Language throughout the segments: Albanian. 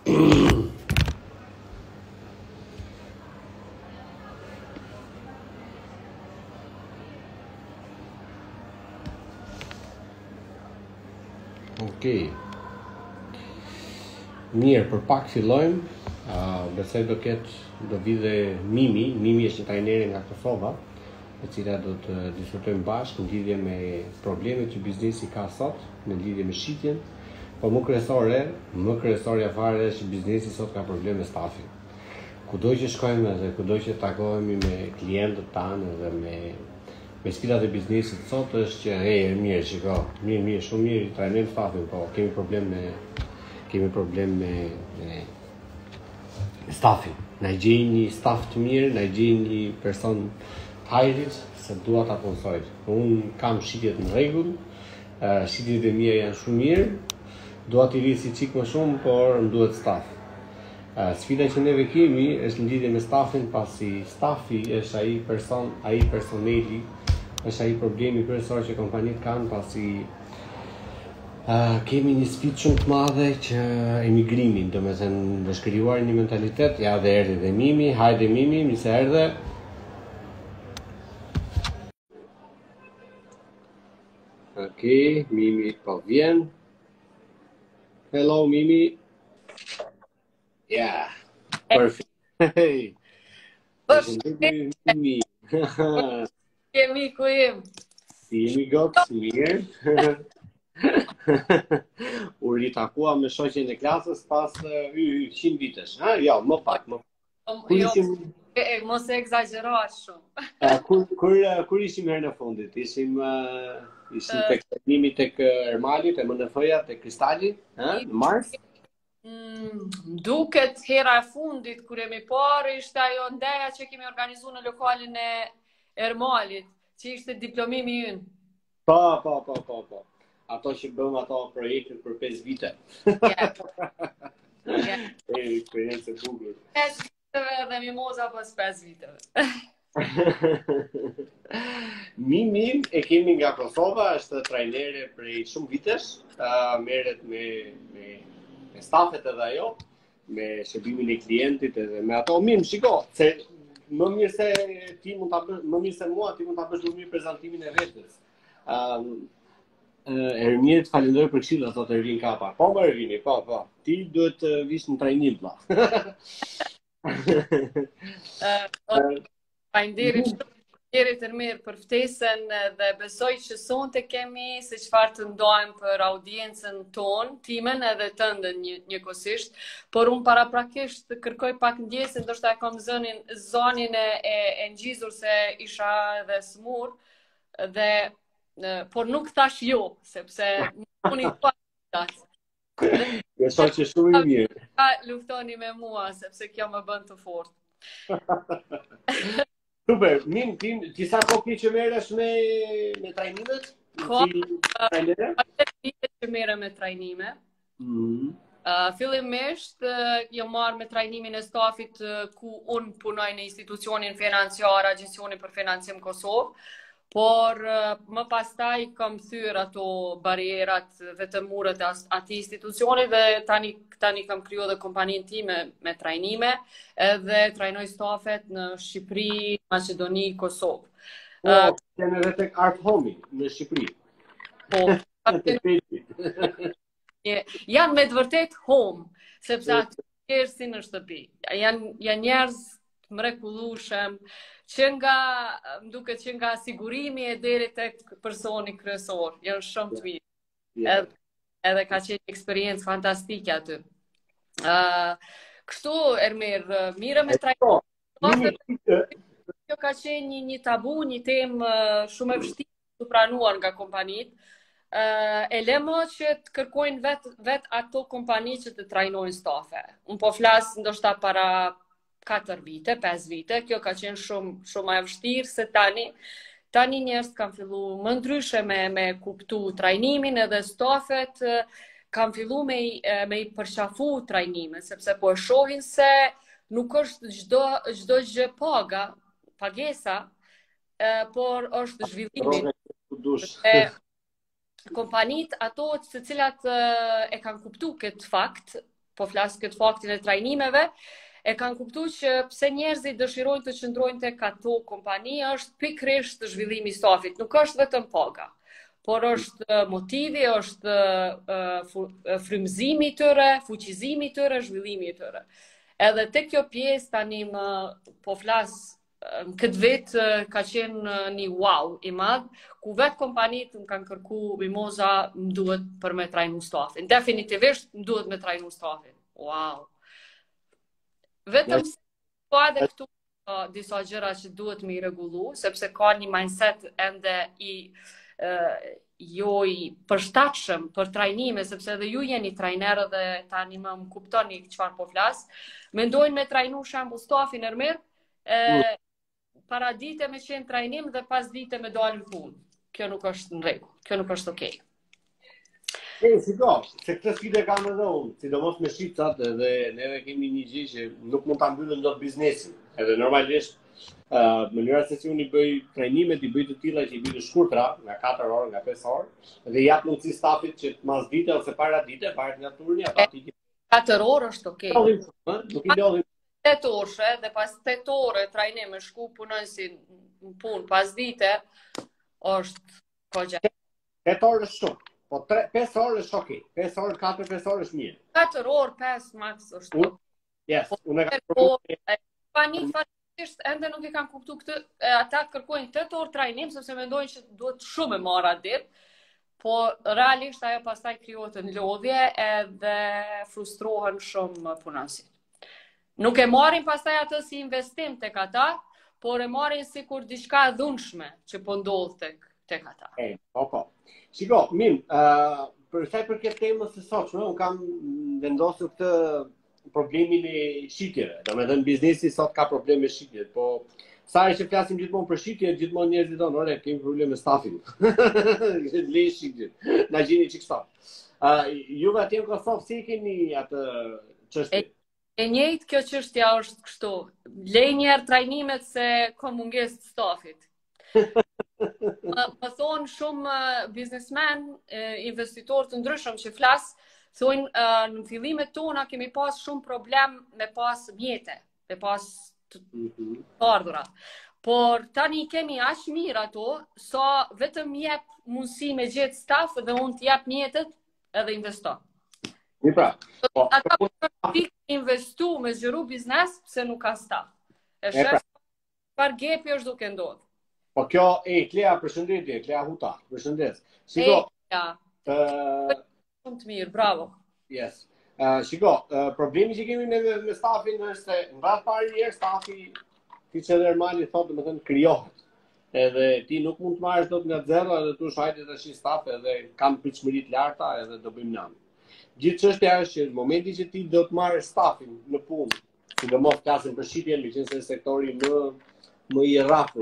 Okej. Mirë, për pak fillojmë. Besoj do vi dhe Mimi. Mimi është një trajnere nga Kosova, e cila do të diskutojmë bashkë në lidhje me problemet që biznesi ka sot, në lidhje me shitjen, po më kryesorja fare është që biznesi sot ka probleme stafi. Kudo që shkojmë dhe kudo që takohemi me klientët tanë dhe me sfidat e biznesit sot është që mirë, shiko, mirë, shumë mirë, trajnojmë stafin, po kemi problem me stafin. Na gjej një staf të mirë, na gjej një person hajrit, se dua ta punësoj. Unë kam shitjet në rregull, shitjet e mia janë shumë mirë, dua t'i rrisi çik më shumë, por më duhet staf. Sfida që neve kemi është në lidhje me stafin, pasi stafi është ai personeli, është ai problemi kryesor që kompanitë kanë, pasi kemi një sfidë shumë të madhe që emigrimin, domethënë është krijuar një mentalitet, ja dhe erdhi dhe Mimi, hajde Mimi, mirë se erdhe. Okej, Mimi po vjen. Hello Mimi. Yeah, perfect. Hey. Mimi. Kemi ku jem. Si jemi gotë, mirë. U ritakua me shoqen e klasës pas 100 vitesh, ha? Jo, më pak. Mos e egzagerosh shumë. Kur ishim herën e fundit? Ishim tek trajnimi tek Ermali, te MNF-ja, tek Kristali, ha? Në Mars? Duket hera e fundit kur jemi parë ishte ajo ndeja që kemi organizuar në lokalin e Ermalit, që ishte diplomimi ynë. Po. Ato që bëm ato projekte për 5 vite. Eksperiencë e bukur. 5 viteve dhe mimoza pas 5 viteve. Mimi e kemi nga Kosova, është trajnere prej shumë vitesh, merret me stafet edhe ajo, me shërbimin e klientit edhe me ato. Mim, shiko, se më mirë se mua ti mund ta bësh më mirë prezantimin e vetes. Ermir, të falenderoj për këshilla, thotë Ervin Kapa. Po, më Ervini, po. Ti duhet të vish në trajnim, vlla. Faleminderit Ermir për ftesën dhe besoj që sonte kemi se çfarë të ndajmë për audiencën tonë, timen edhe tëndën njëkohësisht, por unë paraprakisht kërkoj pak ndjesë, ndoshta e kam zonin e ngjizur se isha edhe smur dhe por nuk thash jo, sepse unë i thua. Besoj që shumë i mirë. Luftoni me mua, sepse kjo më bën të fortë. Super, ti sa kohë ke që merresh me trajnimet? Që merrem me trajnime. Fillimisht jam marrë me trajnimin e stafit ku unë punoj në institucionin financiar, Agjencioni për Financim Kosovë. Por më pastaj kam thyer ato barierat vetëm muret e atij institucioni dhe tani kam krijuar edhe kompaninë time me trajnime edhe trajnoj stafet në Shqipëri, Maqedoni, Kosovë. Kemi edhe tek Art Home në Shqipëri. Po. Janë me të vërtet home, sepse aty njerëz si në shtëpi. Janë njerëz mrekullueshëm, që më duket që nga sigurimi e deri tek personi kryesor, janë shumë të mirë. Edhe ka qenë një eksperiencë fantastike aty. Kështu, Ermir, mire me trajnim. Kjo ka qenë një tabu, një temë shumë e vështirë të pranuar nga kompanitë. E lemo që të kërkojnë vet ato kompani që të trajnojnë stafe. Unë po flas ndoshta para 4 vite, 5 vite, kjo ka qenë shumë e vështirë se tani njerëz kanë filluar më ndryshe me kuptu trajnimin edhe stafet kanë filluar me i përqafu trajnimin, sepse po e shohin se nuk është çdo gjë pagesa, por është zhvillimi. Kompanitë ato të cilat e kanë kuptuar këtë fakt, po flas këtë faktin e trajnimeve, e kanë kuptuar që pse njerëzit dëshirojnë të qëndrojnë tek ato kompani është pikërisht zhvillimi i stafit, nuk është vetëm paga, por është motivi, është frymëzimi i tyre, fuqizimi i tyre, zhvillimi i tyre. Edhe tek kjo pjesë tani po flas këtë vit ka qenë një wow i madh, ku vetë kompanitë më kanë kërku Mimoza, më duhet për me trajnu stafin. Definitivisht më duhet me trajnu stafin. Wow. Vetëm se po edhe këtu disa gjëra që duhet me i rregullu, sepse ka një mindset ende jo i përshtatshëm për trajnime, sepse edhe ju jeni trajnerë dhe tani më kuptoni çfarë po flas. Mendojnë me trajnu shembull stafin e mirë, para dite me qenë trajnim dhe pas dite me dalë në punë. Kjo nuk është në rregull, kjo nuk është okej. Shiko, se këtë sfide kam edhe unë, sidomos me shqiptat, edhe neve kemi një gjë që nuk mund ta mbyllëm dot biznesin. Edhe normalisht mënyra se si unë i bëj trajnimet, i bëj të tilla që i bëj të shkurtra, nga 4 orë, nga 5 orë, dhe jap mundësi stafit që mas dite ose para dite, varet nga turni, ata ti 4 orë është okej. Nuk i lodhin 8 orë dhe pas 8 orë trajnim me shku punojnë si në punë pas dite është kogja. 8 orë është shumë, po 5 orë është okej. 5 orë, 4-5 orë është mirë. 4 orë, 5 max është okej. Yes, unë e kam përgjuar. Kompanitë fatikisht ende nuk i kanë kuptuar këtë, ata kërkojnë 8 orë trajnim sepse mendojnë që duhet shumë e marra ditë. Po realisht ajo pastaj krijohet në lodhje edhe frustrohen shumë punonësit. Nuk e marrin pastaj atë si investim tek ata, por e marrin sikur diçka e dhunshme që po ndodh tek ata. Po. Shiko, Mim, për sa i përket temës së sotshme, unë kam vendosur këtë problemin e shitjeve. Domethënë biznesi sot ka probleme me shitjet, po sa që flasim gjithmonë për shitje, gjithmonë njerëzit thonë, "Ore, kemi probleme me stafin." Le shitje. Na gjeni çik staf. Juve atje në Kosovë si keni atë çështje? E njëjtë kjo çështja është kështu. Lej njerë trajnimet se ka mungesë të stafit. Më thonë shumë biznesmen, investitor të ndryshëm që flas, thonë në fillimet tona kemi pas shumë problem me pas mjete, me pas të ardhura. Por tani kemi aq mirë ato, sa vetëm jep mundësi me gjetë staf dhe unë t'jap mjetet edhe investo. Pra. Ata pikë investu me zgjeru biznes pse nuk ka staf. E shef çfarë gepi është duke ndodhur. Po kjo Klea, përshëndetje, Klea Huta, përshëndes. Shiko. Shumë të mirë, bravo. Yes. Shiko, problemi që kemi me stafin është se në radhë parë njerë stafi ti që normali thotë domethënë krijohet. Edhe ti nuk mund të marrësh dot nga zero edhe tu shajtë tash staf edhe kam pritshmëri të larta edhe do bëjmë namë. Gjithë çështja është që në momentin që ti do të marrësh stafin në punë, sidomos flasim për shitjen, meqense sektori më i rrafur,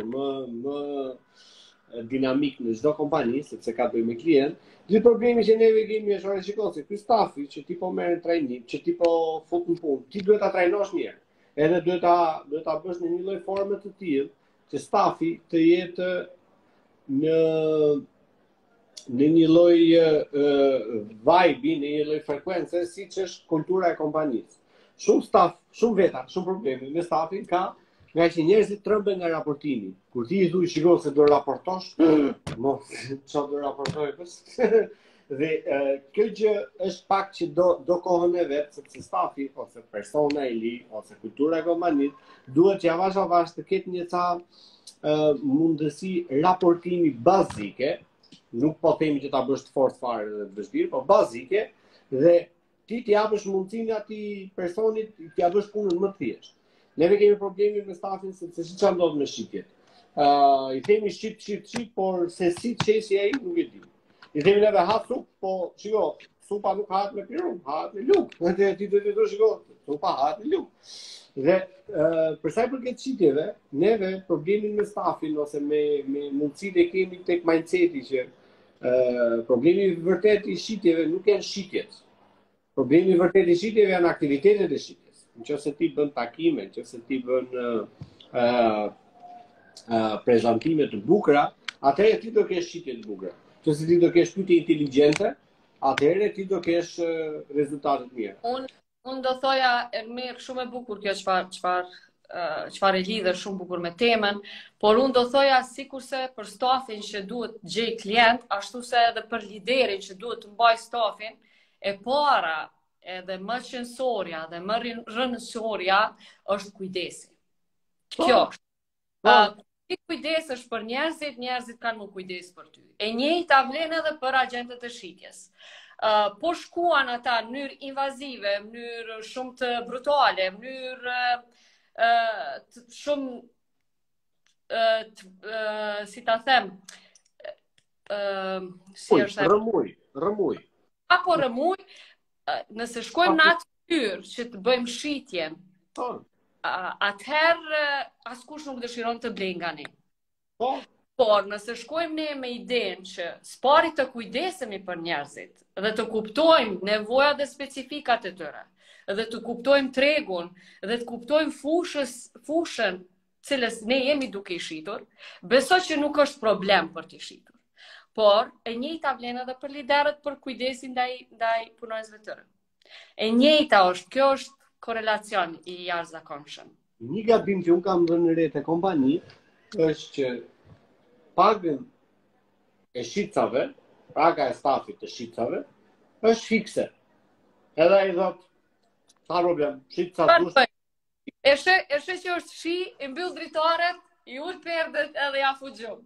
më dinamik në çdo kompani, sepse ka të bëjë me klient. Gjithë problemi që neve kemi është ora shikoj se ky stafi që ti po merr trajnim, që ti po fut në punë, ti duhet ta trajnosh mirë. Edhe duhet ta bësh në një lloj forme të tillë që stafi të jetë në një lloj vibe, në një lloj frekuencë, siç është kultura e kompanisë. Shumë staf, shumë veta, shumë probleme me stafin ka nga që njerëzit tremben nga raportimi. Kur ti i thuaj shikoj se do raportosh, mos çfarë do raportoj dhe kjo gjë është pak që do kohën e vet, sepse stafi ose persona e li ose kultura e kompanisë duhet që avash të ketë një ca mundësi raportimi bazike, nuk po themi që ta bësh të fortë fare dhe të vështirë, po bazike, dhe ti t'i japësh mundësinë atij personit t'ia bësh punën më të thjeshtë. Neve kemi problemin me stafin sepse si çfarë ndodh me shitjet. I themi shit, por se si çesi ai nuk e di. I themi neve ha sup, po shiko, supa nuk hahet me pirun, hahet me lugë. Ti do të thosh shiko, supa hahet me lugë. Dhe për sa i përket shitjeve, neve problemin me stafin ose me mundësitë e kemi tek mindseti që problemi vërtet i shitjeve nuk janë shitjet. Problemi vërtet i shitjeve janë aktivitetet e shitjes. Nëse ti bën takime, nëse ti bën prezantime të bukura, atëherë ti do kesh shitje të bukura. Nëse ti do kesh pyetje inteligjente, atëherë ti do kesh rezultate të mira. Unë do thoja, mirë, shumë e bukur kjo çfarë e lidher shumë bukur me temën, por unë do thoja sikurse për stafin që duhet gjej klient, ashtu se edhe për liderin që duhet të mbaj stafin, e para edhe më qënësorja dhe më rëndësorja është kujdesi. Kjo është. Ti kujdesesh për njerëzit, njerëzit kanë më kujdes për ty. E njëjta vlen edhe për agentët e shitjes. Po shkuan ata në mënyrë invazive, në mënyrë shumë të brutale, në mënyrë shumë si ta them, si është rëmuj. Apo rëmuj, nëse shkojmë në atë mënyrë që të bëjmë shitjen, atëherë askush nuk dëshiron të blengani. Por nëse shkojmë ne me idenë që s'pari të kujdesemi për njerëzit dhe të kuptojmë nevojat dhe specifikat e tyre, dhe të kuptojmë tregun, dhe të kuptojmë fushën cilës ne jemi duke i shitur, besoj që nuk është problem për t'i shitur. Por e njëjta vlen edhe për liderët për kujdesin ndaj punonjësve të tyre. E njëjta është, kjo është korelacion i jashtëzakonshëm. Një gabim që unë kam dhënë re te kompani është që pagën e shitcave, paga e stafit të shitcave, është fikse. Edhe i thot, ka problem, shitca dush. E shë që është shi, i mbyll dritaret, i ul perdet edhe ja fugjum.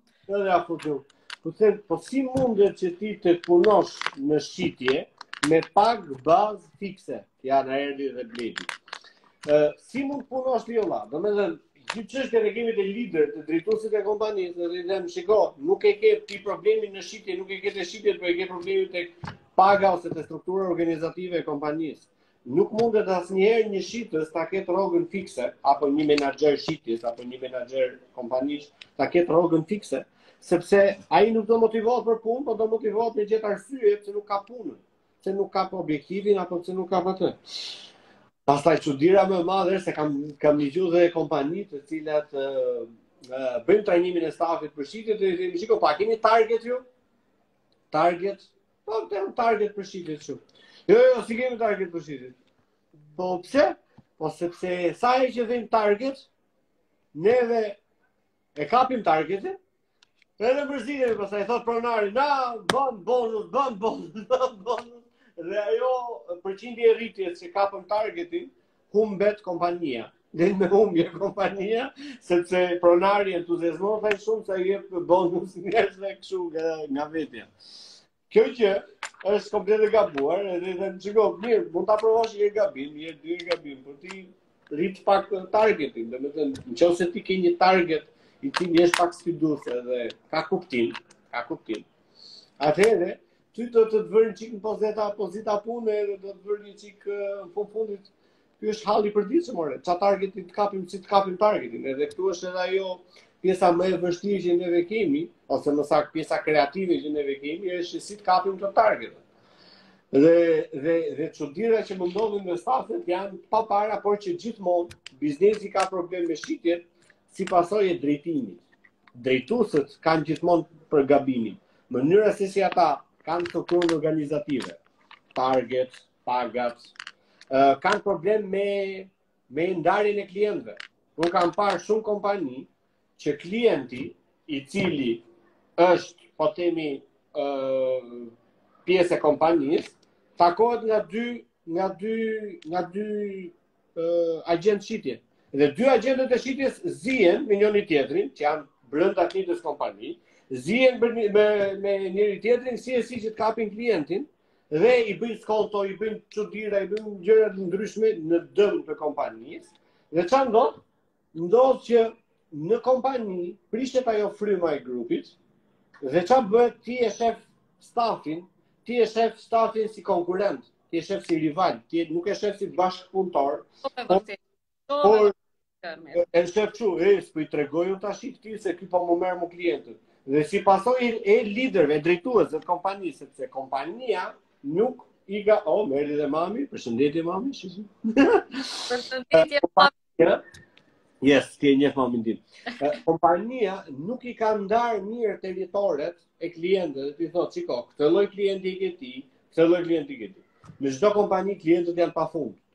Po si mundet që ti të punosh në shitje me pagë bazë fikse, janë Erdi dhe Bledi. Si mund punosh ti olla? Do me dhe gjithë çështjen e kemi të lider, të drejtuesit e kompanisë, dhe them shiko, nuk e ke ti problemin në shitje, nuk e ke të shitjet, por e ke problemin tek paga ose te struktura organizative e kompanisë. Nuk mundet asnjëherë një shitës ta ketë rrogën fikse, apo një menaxher shitjes, apo një menaxher kompanisë ta ketë rrogën fikse, sepse ai nuk do motivohet për punë, por do motivohet me gjetë arsye pse nuk ka punën, pse nuk ka objektivin apo pse nuk ka atë. Pastaj çuditëra më e madhe është se kam dëgjuar dhe kompani të cilat bëjnë trajnimin e stafit për shitje dhe i themi, shiko, pa keni target ju? Target? Po, target për shitje kështu. Jo, si kemi target për shitje. Po pse? Po sepse sa herë që vim target, neve e kapim targetin, edhe përzitemi, pastaj thot pronari, na bën bonus. Dhe ajo përqindje e rritjes që kapëm targetin, humbet kompania. Dhe me humbje kompania, sepse pronari entuziazmohet shumë sa jep bonus njerëzve kështu nga vetja. Kjo që është komplet e gabuar, edhe dhe shiko, mirë, mund ta provosh një gabim, një dy gabim, por ti rrit pak targetin, domethënë, nëse ti ke një target i cili është pak sfiduese dhe ka kuptim. Atëherë ty do të vërin çik në pozita pune dhe do të vërin çik në fundit. Ky është halli i përditshëm, more. Ça targetin të kapim, si të kapim targetin. Edhe këtu është edhe ajo pjesa më e vështirë që neve kemi, ose më saktë pjesa kreative që neve kemi, është si të kapim të targetin. Dhe çuditëra që më ndodhin me stafet janë pa para, por që gjithmonë biznesi ka problem me shitjen si pasojë e drejtimit. Drejtuesët kanë gjithmonë për gabimin. Mënyra se si ata kanë strukturën organizative, target, pagat, kanë problem me ndarjen e klientëve. Unë kam parë shumë kompani që klienti i cili është, po themi, pjesë e kompanisë, takohet nga dy agent shitje. Dhe dy agentët e shitjes zihen me njëri tjetrin, që janë brenda të njëjtës kompani, zihen me njëri tjetrin si që të kapin klientin, dhe i bëjnë skonto, i bëjnë çuditëra, i bëjnë gjëra të ndryshme në dëm të kompanisë. Dhe çfarë ndodh? Ndodh që në kompani prishet ajo fryma e grupit, dhe çfarë bëhet? Ti e shef stafin si konkurrent, ti e shef si rival, ti nuk e shef si bashkëpunëtor. Por e shef kështu, s'po i tregoj unë tash këtij se ky po më merr më klientët. Dhe si pasojë e liderëve, drejtuesve të kompanisë, sepse kompania nuk i ka, merri dhe mami, përshëndetje mami, shishi. Përshëndetje mami. Yes, ti e njeh mamin tim. Kompania nuk i ka ndarë mirë territoret e klientëve, dhe ti thot, shiko, këtë lloj klienti i ke ti, këtë lloj klienti i ke ti. Në çdo kompani klientët janë pafund.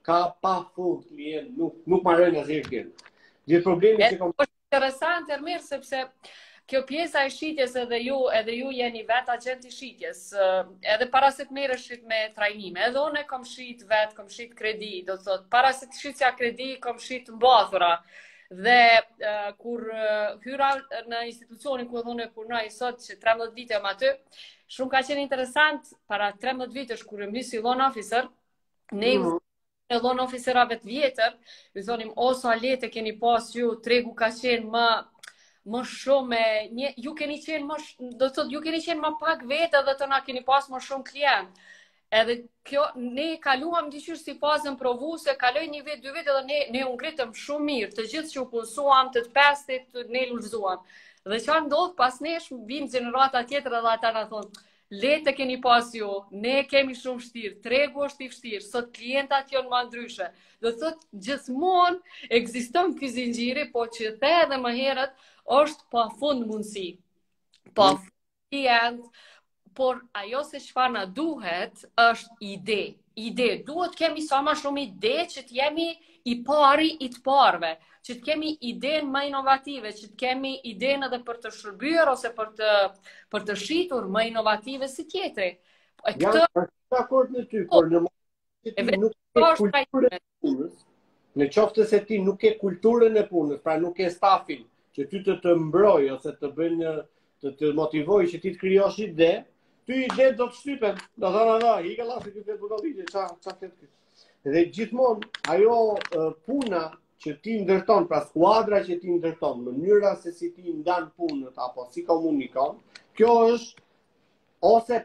ka pa fund klient, nuk marrën asnjë klient. Gjithë problemi që është interesant mirë sepse kjo pjesa e shitjes edhe ju jeni vet agent i shitjes. Edhe para se të merresh me trajnime, edhe unë kam shit vet, kam shit kredi, do të thot, para se të shitja kredi, kam shit mbathura. Dhe kur hyra në institucionin ku unë punoj sot, që 13 vite jam aty, shumë ka qenë interesant para 13 vitesh kur jam nisi loan officer, ne e loan officerave të vjetër, ju thonim, o sa lete keni pas ju, tregu ka qenë më shumë, ju keni qenë më, do të thotë, ju keni qenë më pak vete dhe të na keni pas më shumë klient. Edhe kjo, ne kaluam dyqysh si fazën provuese, kaloj 1 vit, 2 vit, edhe ne u ngritëm shumë mirë, të gjithë që u punësuam, të pestit, ne lullzuam. Dhe që ndodh pas nesh, vinë gjenerata tjetër edhe ata na thonë, lete keni pas ju, ne kemi shumë vështirë, tregu është i vështirë, sot klientat janë më ndryshe. Do të thotë, gjithmonë ekziston ky zinxhiri, po që the edhe më herët, është pa fund mundësi. Pa fund klient, por ajo se çfarë na duhet është ide. Ide, duhet kemi sa më shumë ide që të jemi i pari i të parëve, që të kemi idenë më inovative, që të kemi idenë edhe për të shërbyer ose për të shitur më inovative si tjetri. Jam dakord me ty, por në momentin që ti nuk ke kulturën e punës, në qoftë se ti nuk ke kulturën e punës, pra nuk ke stafin që ty të mbroj ose të bëjnë të motivoj që ti të krijosh ide, ty ide do të shtypen, do thonë i ka lasë këtë bukalliqe, ça flet ky. Dhe gjithmonë ajo puna që ti ndërton, pra skuadra që ti ndërton, mënyra se si ti ndan punët apo si komunikon, kjo është ose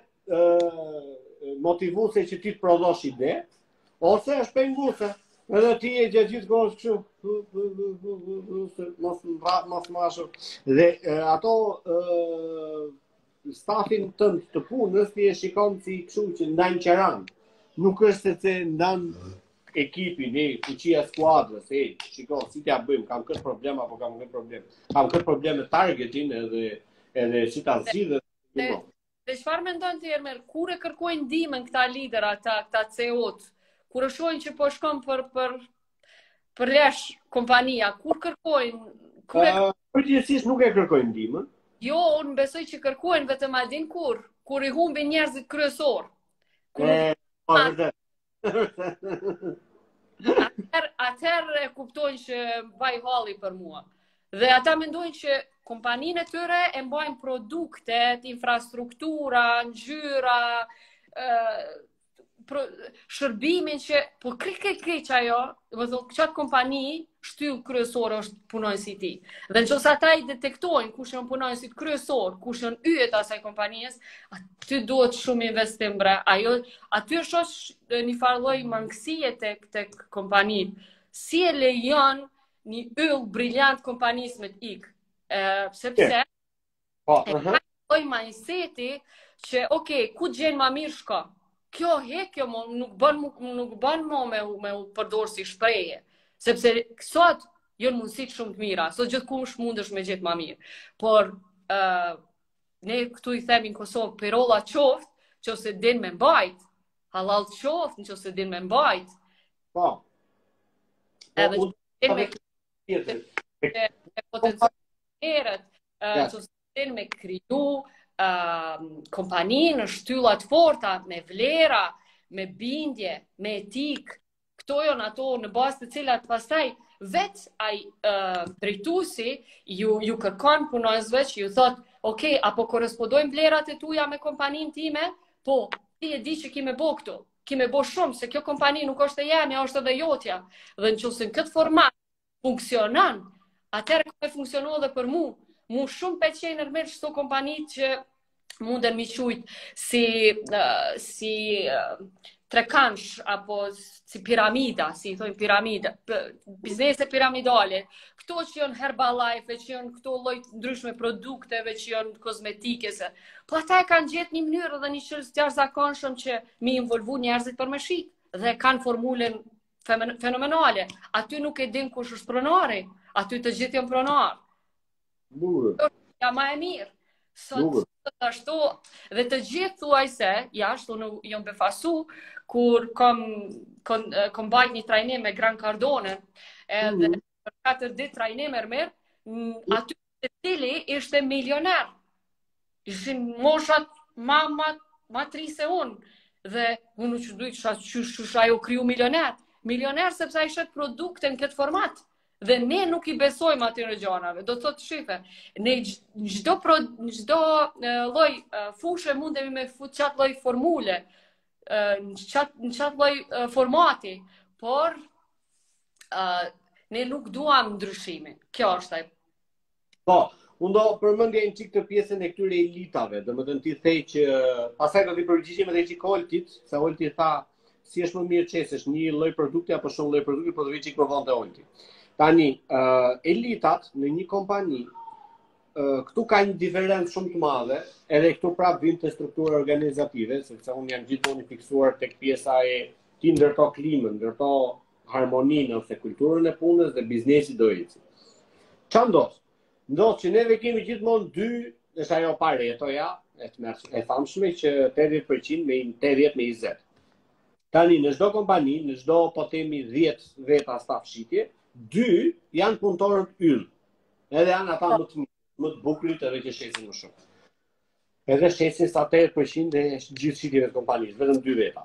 motivuese që ti të prodhosh ide, ose është penguese. Edhe ti e gjithë kohës kështu, mos mashur. Dhe ato stafin tënd të punës ti e shikon si kështu që ndan qeran. Nuk është se ndan ekipin, fuqia skuadrës, shiko, si t'ja bëjmë, kam këtë problem apo kam këtë problem. Kam këtë problem me targetin edhe si ta zgjidhet. Dhe çfarë mendon ti Ermer, kur e kërkojnë ndihmën këta lidera, këta CEO-t, kur e shohin që po shkon për lesh kompania, kur kërkojnë? Përgjithsisht nuk e kërkojnë ndihmën. Jo, unë besoj që kërkojnë vetëm a din kur i humbin njerëzit kryesor. Atëherë e kuptojnë që vaj halli për mua. Dhe ata mendojnë që kompaninë e tyre e mbajnë produktet, infrastruktura, ngjyra, shërbimin që, po krejt ajo, do thotë çat kompani shtyll kryesor është punonjësi i tij. Dhe nëse ata i detektojnë kush janë punonjësit kryesor, kush janë yjet asaj kompanisë, aty duhet shumë investim bre. Aty është një farë lloj mangësie tek kompanitë. Si e lejon një yll briljant kompanisë me të ikë? Sepse lloj mindseti që ku gjen më mirë shko. Kjo nuk bën me u përdor si shprehje. Sepse sot janë mundësit shumë të mira, sot gjithkush mundesh me gjetë më mirë. Por ne këtu i themi në Kosovë, pirolla qoftë, nëse din me mbajt, halal qoftë, nëse din me mbajt. Po. Edhe potencialet, nëse din me kriju kompaninë në shtyllat forta, me vlera, me bindje, me etik, këto janë ato në bazë të cilat pastaj vetë ai drejtuesi ju kërkon punonjësve që ju thot, apo korrespondojnë vlerat e tuaja me kompaninë time? Po, ti e di që ki me bo këtu, ki me bo shumë, se kjo kompani nuk është e jemja, është edhe jotja. Dhe nëse në këtë format funksionon, atëherë ka funksionuar edhe për mu. Mu shumë pëlqejnë nërmerë çdo kompani që munden mi qujt si trekansh apo si piramida, si i thojnë piramida, biznese piramidale. Këto që janë Herbalife, që janë këto lloj ndryshme produkteve, që janë kozmetike. Po ata e kanë gjetë një mënyrë dhe një çështje të jashtëzakonshëm që mi involvu njerëzit për me shit dhe kanë formulën fenomenale. Aty nuk e din kush është pronari, aty të gjithë janë pronar. Ja ma e mirë. Sot ashtu, dhe të gjithë thuaj se, jashtë, unë jam befasu, kur kom bajt një trajnim me Gran Cardone, edhe për 4 ditë trajnim merr, aty të cili ishte milioner. Ishin moshat ma tri se unë. Dhe unë që dujtë që ajo kriju milioner. Milioner sepse a ishet produkte në këtë format. Dhe ne nuk i besojmë atyre gjanave. Do të thotë shife, ne në gjdo loj fushë mundemi me fut qatë loj formule, në qatë loj formati, por ne nuk duam ndryshimin. Kjo është ai. Po, unë do përmendja një çik të pjesën e këtyre elitave, domethënë ti thej që pastaj do të përgjigjem edhe çik Oltit, se Olti tha si është më mirë çesësh një lloj produkti apo shumë lloj produkti, po do vi çik provonte Olti. Tani, elitat në një kompani, këtu ka një diferencë shumë të madhe, edhe këtu prapë vjen te struktura organizative, sepse unë jam gjithmonë i fiksuar tek pjesa e ti ndërto klimën, ndërto harmoninë ose kulturën e punës dhe biznesi do ecë. Ç'a ndodh? Ndodh që neve kemi gjithmonë dy, është ajo Paretoja, e famshme që 80% me 80 me 20. Tani në çdo kompani, në çdo po themi 10 veta staf shitje, 2 janë punëtorët yll. Edhe janë ata më të bukurit edhe që shesin më shumë. Edhe shesin sa 80% e gjithë shitjeve të kompanisë, vetëm 2 veta.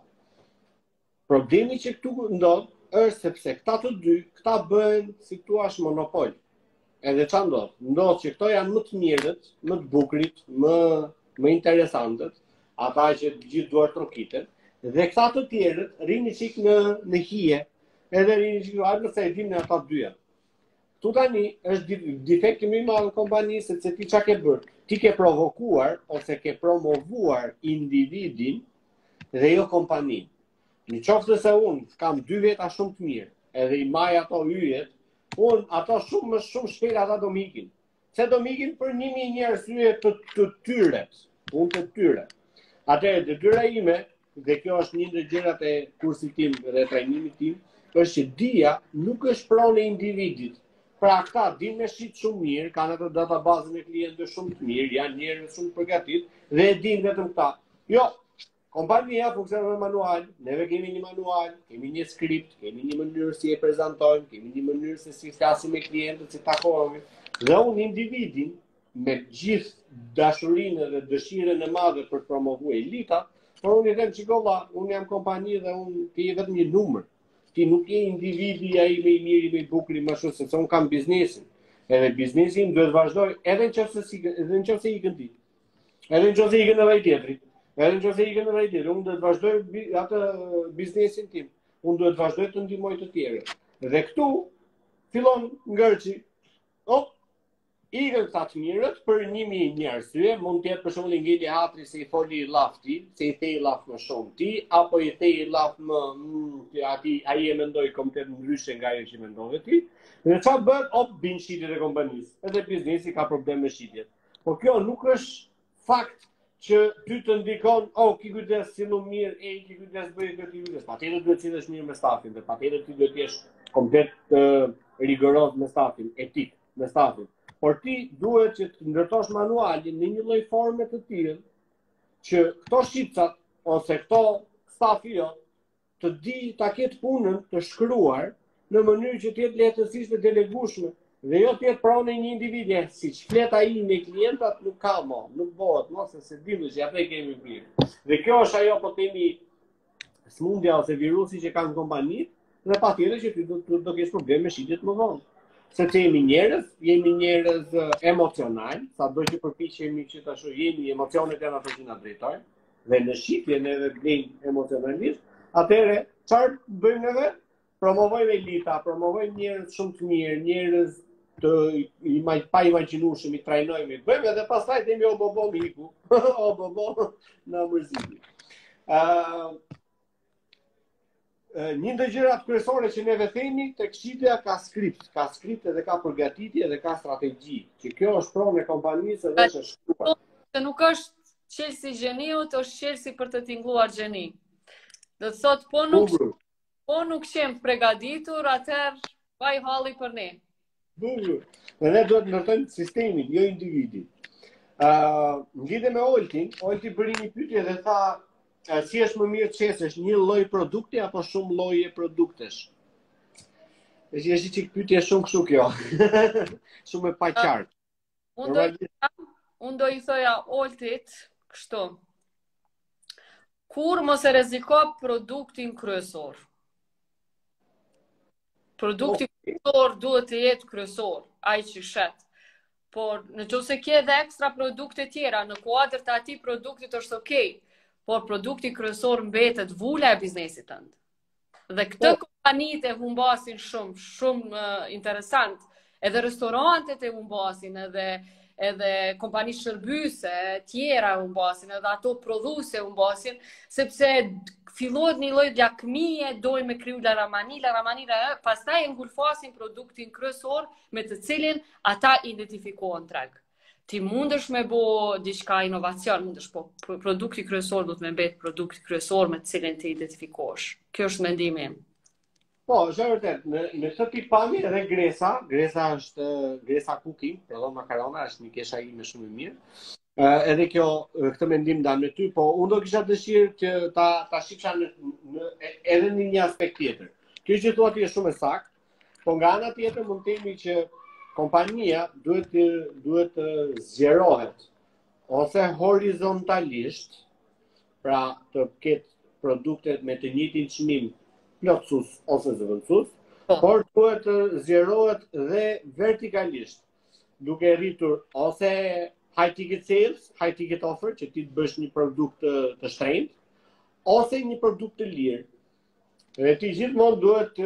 Problemi që këtu ndodh është sepse këta të dy, këta bëhen si thua monopol. Edhe ç'a ndodh? Ndodh që këto janë më të mirët, më të bukurit, më interesantët, ata që gjithë duart trokiten, dhe këta të tjerët rrini çik në hije. Edhe rini çik nëse e dimë ata të dyja. Ktu tani është defekti më i madh në kompani sepse ti çka ke bërë? Ti ke provokuar ose ke promovuar individin dhe jo kompaninë. Në qoftë se unë kam 2 veta shumë të mirë, edhe i maj ato yjet, unë ato shumë shpejt ata do mikin. Se do mikin për 1000 një arsye të tyre, unë të tyre. Atëherë detyra ime, dhe kjo është një ndër gjërat e kursit tim dhe trajnimit tim, është që dia nuk është pronë e individit. Pra këta din me shit shumë mirë, kanë atë databazën e klientëve shumë të mirë, janë njerëz shumë të përgatit dhe e din vetëm këta. Jo, kompania funksionon manual, neve kemi një manual, kemi një skript, kemi një mënyrë si e prezantojmë, kemi një mënyrë se si flasim me klientët, si takohemi. Dhe unë individin, me gjithë dashurinë dhe dëshirën e madhe për të promovuar elita, por unë i them çikolla, unë jam kompani dhe unë ti je vetëm një numër. Ti nuk je individi ai më i miri, më i bukur, më shumë, sepse unë kam biznesin. Edhe biznesi im duhet vazhdoj edhe nëse ikën ti. Edhe nëse ikën edhe ai tjetri. Edhe nëse ikën edhe ai tjetri, unë duhet vazhdoj atë biznesin tim. Unë duhet vazhdoj të ndihmoj të tjerë. Dhe këtu fillon ngërçi. Ikën këta të mirët për 1000 një arsye, mund të jetë për shembull ngeli hatri se i foli llafti, se i thej llaf më shumë ti, apo i thej llaf më ai e mendoi komplet ndryshe nga ajo që mendove ti. Dhe çfarë bëhet? Bin shitjet e kompanisë. Edhe biznesi ka probleme me shitjet. Por kjo nuk është fakt që ty të ndikon, ki kujdes si më mirë, ki kujdes bëj këtë kujdes. Patjetër duhet të jesh mirë me stafin, dhe patjetër ti duhet të jesh komplet rigoroz me stafin, etik me stafin. Por ti duhet që të ndërtosh manualin në një lloj forme të tillë që këto shitcat ose këto stafi të di ta ketë punën të shkruar në mënyrë që të jetë lehtësisht e delegueshme dhe jo të jetë pronë një individi, siç flet ai me klientat nuk ka më, nuk bëhet, mos se dimë që atë kemi bërë. Dhe kjo është ajo po themi smundja ose virusi që kanë kompanitë dhe patjetër që ti do kesh probleme me shitjet më vonë. Sepse jemi njerëz emocional, sado që përpiqemi që të shohim emocionet janë ato që na drejtojnë, dhe në shitje neve blejmë emocionalisht, atëherë çfarë bëjmë neve? Promovojmë elita, promovojmë njerëz shumë të mirë, njerëz të pa imagjinueshëm, i trajnojmë, bëjmë edhe pastaj themi o bobo miku, o bobo na mërziti. Një ndër gjërat kryesore që neve themi tek shitja ka skript edhe ka përgatitje dhe ka strategji, që kjo është pronë e kompanisë dhe është shkruar. Që nuk është qelsi gjeniut, është qelsi për të tingulluar gjeni. Do të thotë po nuk qem përgatitur, atëherë vaj halli për ne. Bukur. Dhe ne duhet të ndërtojmë sistemin, jo individin. Në lidhje me Oltin, Olti bëri një pyetje dhe tha, si është më mirë të qesesh një lloj produkti apo shumë lloje produktesh? Është një çik pyetje shumë kështu kjo. Shumë e paqartë. Unë do i thoja Oltit kështu. Kur mos e rreziko produktin kryesor. Produkti kryesor duhet të jetë kryesor, ai që shet. Por në qoftë se ke edhe ekstra produkte tjera, në kuadër të atij produktit është okay, por produkti kryesor mbetet vula e biznesit tënd. Dhe këtë kompanitë e humbasin shumë interesant. Edhe restorantet e humbasin, edhe kompani shërbyse tjera humbasin, edhe ato prodhuese humbasin, sepse fillohet një lloj lakmie, dojnë me kriju laramani, pastaj e ngulfasin produktin kryesor me të cilin ata identifikohen treg. Ti mundesh me bo diçka inovacion, mundesh, po produkti kryesor do të me mbet produkti kryesor me të cilin ti identifikohesh. Kjo është mendimi im. Po, është vërtet, në këtë pikpamje edhe Gresa është Gresa Cooking, prodhon makarona, është një kesha ime shumë e mirë. Edhe këtë mendim ndan me ty, po unë do kisha dëshirë që ta shifsha edhe në një aspekt tjetër. Kjo që thua ti është shumë e saktë, po nga ana tjetër mund të themi që kompania duhet të zgjerohet ose horizontalisht, pra të ketë produktet me të njëjtin çmim plotësues ose zëvendësues, por duhet të zgjerohet dhe vertikalisht, duke rritur ose high ticket sales, high ticket offer, që ti të bësh një produkt të shtrenjtë, ose një produkt të lirë. Dhe ti gjithmonë duhet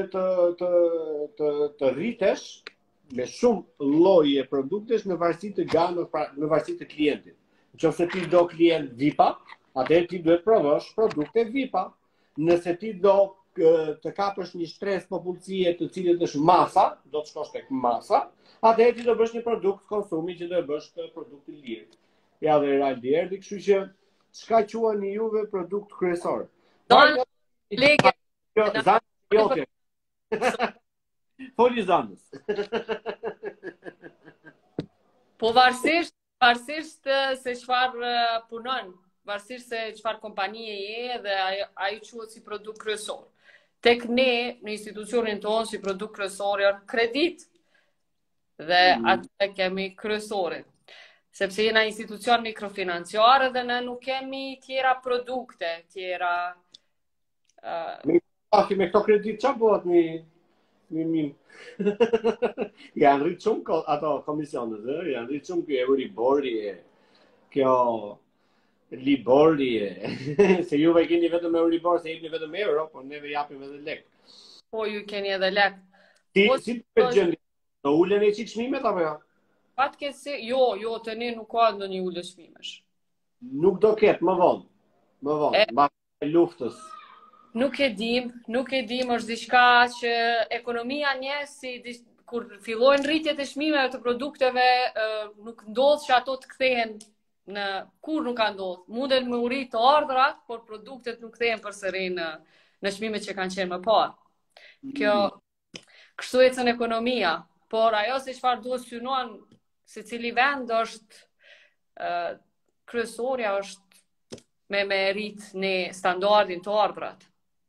të rritesh me shumë lloje produktesh në varësi të gamës, pra në varësi të klientit. Nëse ti do klient VIP-a, atëherë ti duhet provosh produkte VIP-a. Nëse ti do të kapësh një shtresë popullsie të cilët është masa, do të shkosh tek masa, atëherë ti do bësh një produkt konsumi që do e bësh të produkt të lirë. Ja dhe Raldi erdhi, kështu që çka quani juve produkt kryesor? Lege. Zanë jote. Foli zanës. Po varësisht se çfarë punon, varësisht se çfarë kompanie je dhe ai quhet si produkt kryesor. Tek ne, në institucionin tonë, si produkt kryesor janë kredit. Dhe atë kemi kryesorin. Sepse jena institucion mikrofinanciar dhe ne nuk kemi tjera produkte, tjera... Me këto kredit që bëhet një... Janë rritë shumë ato komisionet, janë rritë shumë kjo Euribori, kjo Libori, se juve keni vetëm Euribor, se jepni vetëm euro, por neve japim edhe lek. Po ju keni edhe lek. Si të gjendje? Në ullën e qikë shmimet, apo ja? Jo, të ne nuk ka ndonjë ullë shmimesh. Nuk do ketë, më vonë, mbas luftës. Nuk e dim, është diçka që ekonomia kur fillojnë rritjet e çmimeve të produkteve, nuk ndodh që ato të kthehen kur nuk ka ndodhur. Munden me rrit të ardhurat, por produktet nuk kthehen përsëri në çmimet që kanë qenë më parë. Kjo kështu ecën ekonomia, por ajo se çfarë duhet synon secili vend është kryesorja është me rrit në standardin të ardhurat.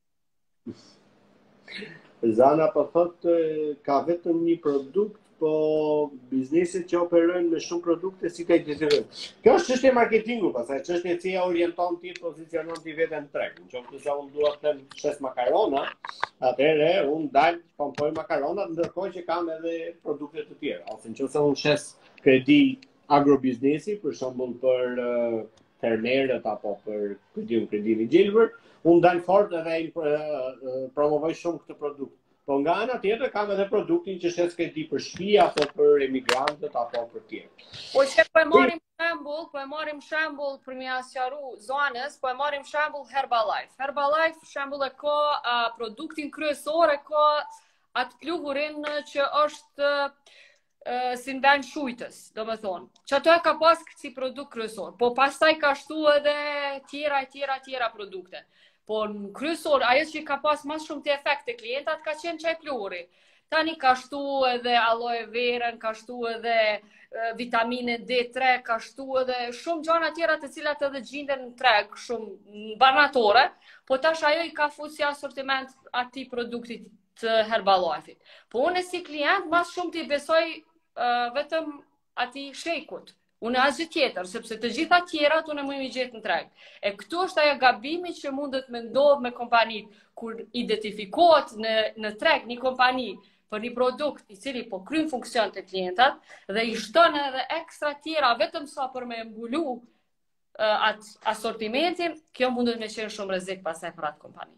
Zana po thotë ka vetëm një produkt, po bizneset që operojnë me shumë produkte si ka i detyrohen. Kjo është çështje marketingu, pastaj çështje si ja orienton ti, pozicionon ti veten në treg. Nëse se unë dua të shes makarona, atëherë unë dal pompoj makaronat ndërkohë që kam edhe produkte të tjera. Ose nëse unë shes kredi agrobiznesi, për shembull për fermerët apo për kredin i gjelbër, unë dal fort edhe promovoj shumë këtë produkt. Po nga ana tjetër kam edhe produktin që shes kredi për shtëpi apo për emigrantët apo për tjerë. Po që po e marrim shembull për më sqaru zonës, po e marrim shembull Herbalife. Herbalife shembull e ka produktin kryesor, e ka atë pluhurin që është si në vend shujtës, do me thonë. Që ato e ka pas si produkt kryesor, po pastaj ka shtu edhe tjera produkte. Po në kryesor, ajo që ka pas mas shumë të efekt të klientat ka qenë qaj pluhuri. Tani ka shtu edhe aloe vera, ka shtu edhe vitamine D3, ka shtu edhe shumë gjana tjera të cilat edhe gjinden në treg, shumë banatore, po tash ajo i ka futur si asortiment atij produktit të Herbalife-it. Po unë si klient mas shumë t'i besoj vetëm atij shejkut. Unë asgjë tjetër, sepse të gjitha tjerat unë më i gjetë në treg. E këtu është ajo gabimi që mundet me ndodh me kompanit, kur identifikohet në treg një kompani për një produkt i cili po kryen funksion të klientat dhe i shton edhe ekstra tjera vetëm sa për me mbulu atë asortimentin, kjo mundet me qenë shumë rrezik pastaj për atë kompani.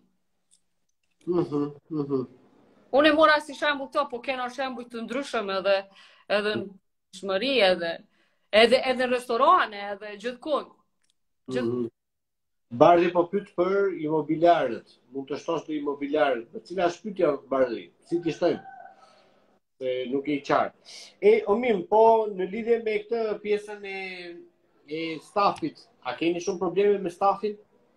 Unë e mora si shembull këto, po kena shembuj të ndryshëm edhe në shmëri edhe në restorane, edhe gjithkund. Bardhi po pyet për imobiliarët. Mund të shtosh të imobiliarët. Cila është pyetja Bardhi? Si ti shtojmë? Se nuk e qartë. Omim, po në lidhje me këtë pjesën e stafit, a keni shumë probleme me stafin?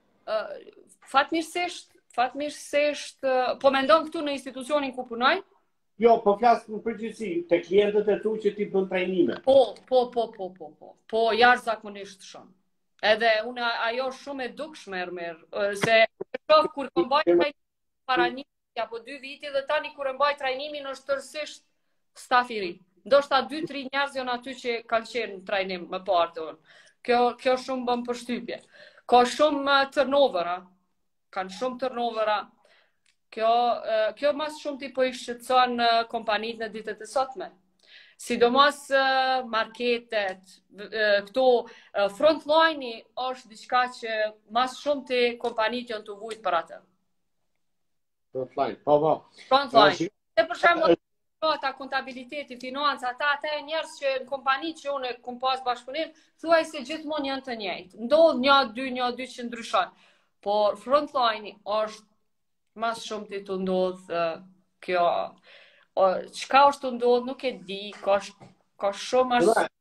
Fatmirësisht, po mendon këtu në institucionin ku punoj? Jo, po flas në përgjithësi, te klientët e tu që ti bën trajnime. Po, jashtëzakonisht shumë. Edhe unë ajo shumë e dukshme se shoh kur mbaj trajnimin para një apo 2 viti dhe tani kur mbaj trajnimin është tërësisht staf i ri. Ndoshta 2-3 njerëz janë aty që kanë qenë në trajnim më parë. Kjo shumë bën përshtypje. Ka shumë turnovera. Kanë shumë turnovera. Kjo mas shumë ti po i shqetëson kompanitë në ditët e sotme. Sidomos marketet, këto frontline-i është diçka që mas shumë të kompanitë janë të vujt për atë. Frontline, po. Frontline. Se për shembull ata kontabiliteti, financa, ata e njerëz që në kompani që unë kum pas bashkëpunim, thuaj se gjithmonë janë të njëjtë. Ndodh 1-2 që ndryshon. Por frontline-i është mas shumë të ndodh kjo. Çka është të ndodh nuk e di, ka shumë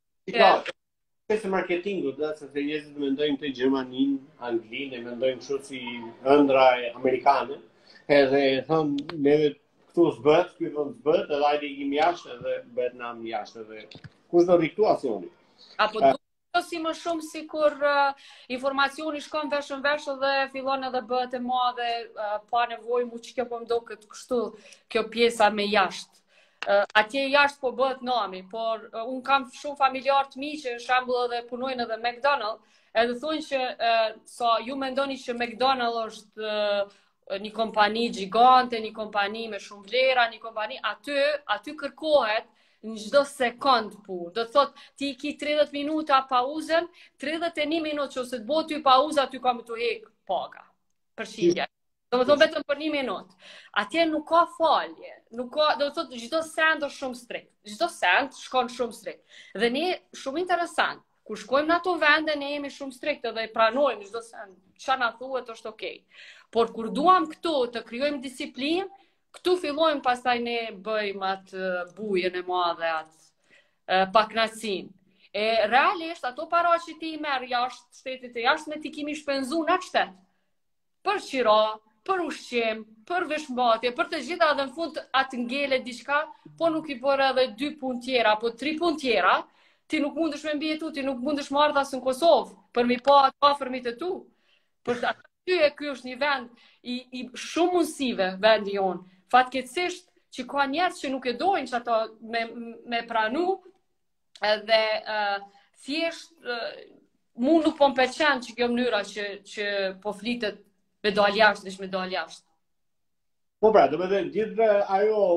Pjesë marketingu, sepse njerëzit mendojnë të Gjermaninë, Anglinë, mendojnë kështu si ëndra amerikane, edhe thonë neve këtu s'bëhet, ky vend s'bëhet, edhe ajde ikim jashtë edhe bëhet nam jashtë edhe kush do riktu asioni. Apo si më shumë si kur informacioni shkon vesh në vesh dhe fillon edhe bëhet e madhe, pa nevojë mu që kjo po më do këtë kështu, kjo pjesa me jashtë. Atje jashtë po bëhet nami, por unë kam shumë familjar të mi që shembull edhe punojnë edhe McDonald's, edhe thonë që ju mendoni që McDonald's është një kompani gjigante, një kompani me shumë vlera, një kompani aty kërkohet në çdo sekond punë. Do thot ti ki 30 minuta pauzën, 31 minutë që ose të bëhet ty pauzë aty ka më të hek paga. Përshilje. Do të thonë vetëm për 1 minutë. Atje nuk ka falje. Nuk ka, do të thotë çdo send është shumë strikt. Çdo send shkon shumë strikt. Dhe ne shumë interesant, kur shkojmë në ato vende ne jemi shumë strikt dhe pranojmë çdo send. Çfarë na thuhet është okay. Por kur duam këtu të krijojmë disiplinë, këtu fillojmë pastaj ne bëjmë atë bujën e madhe, atë paknacin. Realisht, ato para që ti i merë jashtë shtetit e jashtë me ti kimi shpenzu në atë shtet. Për qira, për ushqim, për veshmbatje, për të gjitha dhe në fund atë ngele diçka, po nuk i bërë edhe 2 punë tjera, apo 3 punë tjera, ti nuk mundesh me mbjetu, ti nuk mundesh me ardha së në Kosovë, për mi pa atë afërmit e tu. Për aty ky është një vend i shumë mundësive, vendi jonë. Fatkeqësisht që ka njerëz që nuk e dojnë që ato me pranu edhe thjesht mu nuk po m'pëlqen që kjo mënyra që po flitet me dal jashtë, me dal jashtë. Po pra, do me dhe gjithë ajo